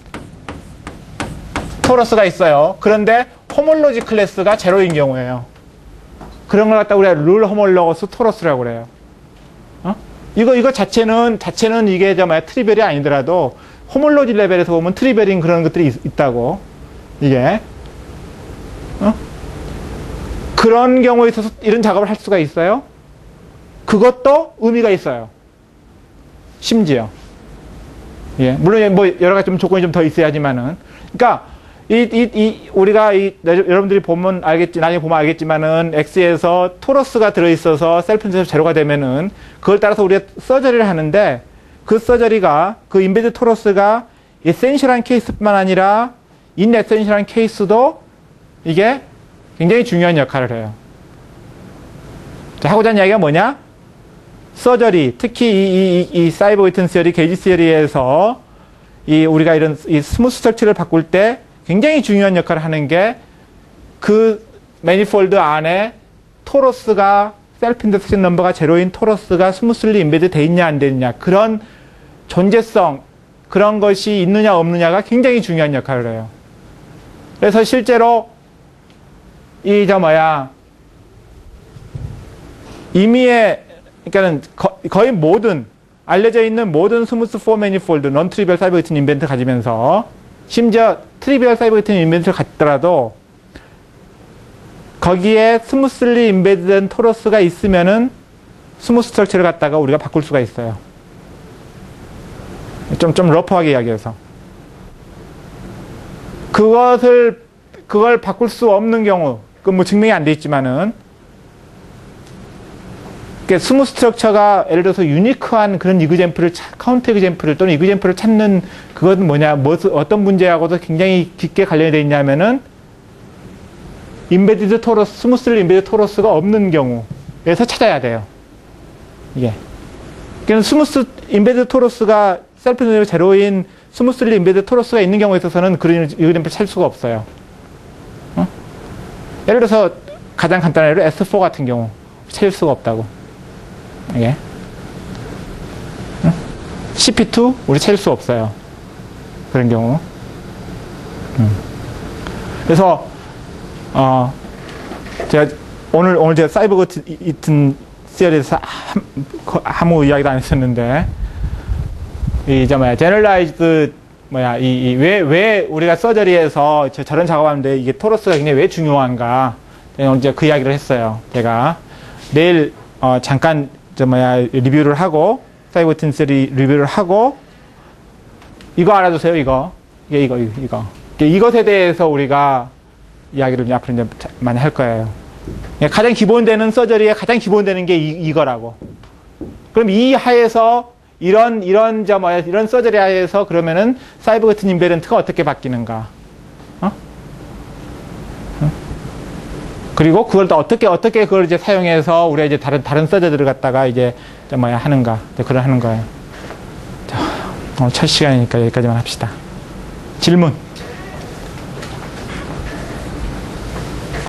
토러스가 있어요. 그런데 호몰로지 클래스가 제로인 경우예요. 그런 걸 갖다 우리가 룰 호몰로거스 토러스라고 그래요. 이거 자체는 이게 트리별이 아니더라도 호몰로지 레벨에서 보면 트리별인 그런 것들이 있다고. 이게. 그런 경우에 있어서 이런 작업을 할 수가 있어요. 그것도 의미가 있어요. 심지어. 예. 물론 뭐 여러 가지 좀 조건이 좀 더 있어야지만은. 그러니까 우리가 여러분들이 보면 나중에 보면 알겠지만은 X에서 토러스가 들어있어서 셀프에서 제로가 되면은 그걸 따라서 우리가 서저리를 하는데 그 서저리가 그 인베드 토러스가 에센셜한 케이스뿐만 아니라 인에센셜한 케이스도 이게 굉장히 중요한 역할을 해요. 하고자 하는 이야기가 뭐냐? 서저리, 특히 이 사이버 위튼 시어리, 게이지 시어리에서 우리가 이런 스무스 스트럭처를 바꿀 때 굉장히 중요한 역할을 하는 게 그 매니폴드 안에 토러스가 셀프 인더섹션 넘버가 제로인 토러스가 스무슬리 인베드 돼 있냐 안 되느냐 그런 존재성 그런 것이 있느냐 없느냐가 굉장히 중요한 역할을 해요. 그래서 실제로 그러니까는 거의 모든 알려져 있는 모든 스무스 포 매니폴드 non 트리비얼 사이버 게이트 인벤트 가지면서 심지어 트리비얼 사이버 게이트 인벤트를 갖더라도 거기에 스무슬리 인베드된 토러스가 있으면은 스무스 스트럭처를 갖다가 우리가 바꿀 수가 있어요. 좀 러프하게 이야기해서. 그걸 바꿀 수 없는 경우, 그 뭐 증명이 안 돼 있지만은, 그러니까 스무 스트럭처가 예를 들어서 유니크한 그런 이그젬플을 카운트 이그젬플을 또는 이그젬플을 찾는 그것은 뭐냐, 어떤 문제하고도 굉장히 깊게 관련이 되어 있냐면은 인베디드 토러스, 스무스를 인베디드 토러스가 없는 경우에서 찾아야 돼요. 이게. 그러니까 스무스 인베디드 토러스가 셀프 노드 제로인 스무스리 인베디드 토러스가 있는 경우에 있어서는 그런 이그젬플을 찾을 수가 없어요. 어? 예를 들어서 가장 간단한 예로 S4 같은 경우 찾을 수가 없다고. 이게. 응? CP2 우리 찾을 수 없어요. 그런 경우. 그래서 제가 오늘 제가 사이버 이튼 시리즈에서 아무 이야기도 안 했었는데 제너럴라이즈드 왜 우리가 서저리에서 저런 작업하는데 이게 토러스가 굉장히 왜 중요한가 이제 그 이야기를 했어요. 제가 내일 잠깐 리뷰를 하고 사이버 이튼 시리즈 리뷰를 하고 이거 알아두세요. 이거 이것에 대해서 우리가 이야기를 앞으로 이제 많이 할 거예요. 가장 기본되는 서저리에 가장 기본되는 게 이거라고. 그럼 이 하에서 이런 서저리 하에서 그러면은 사이버 같은 인베런트가 어떻게 바뀌는가? 그리고 그걸 또 어떻게 그걸 이제 사용해서 우리가 이제 다른 서저들을 갖다가 이제 하는가? 그걸 하는 거예요. 자, 오늘 첫 시간이니까 여기까지만 합시다. 질문.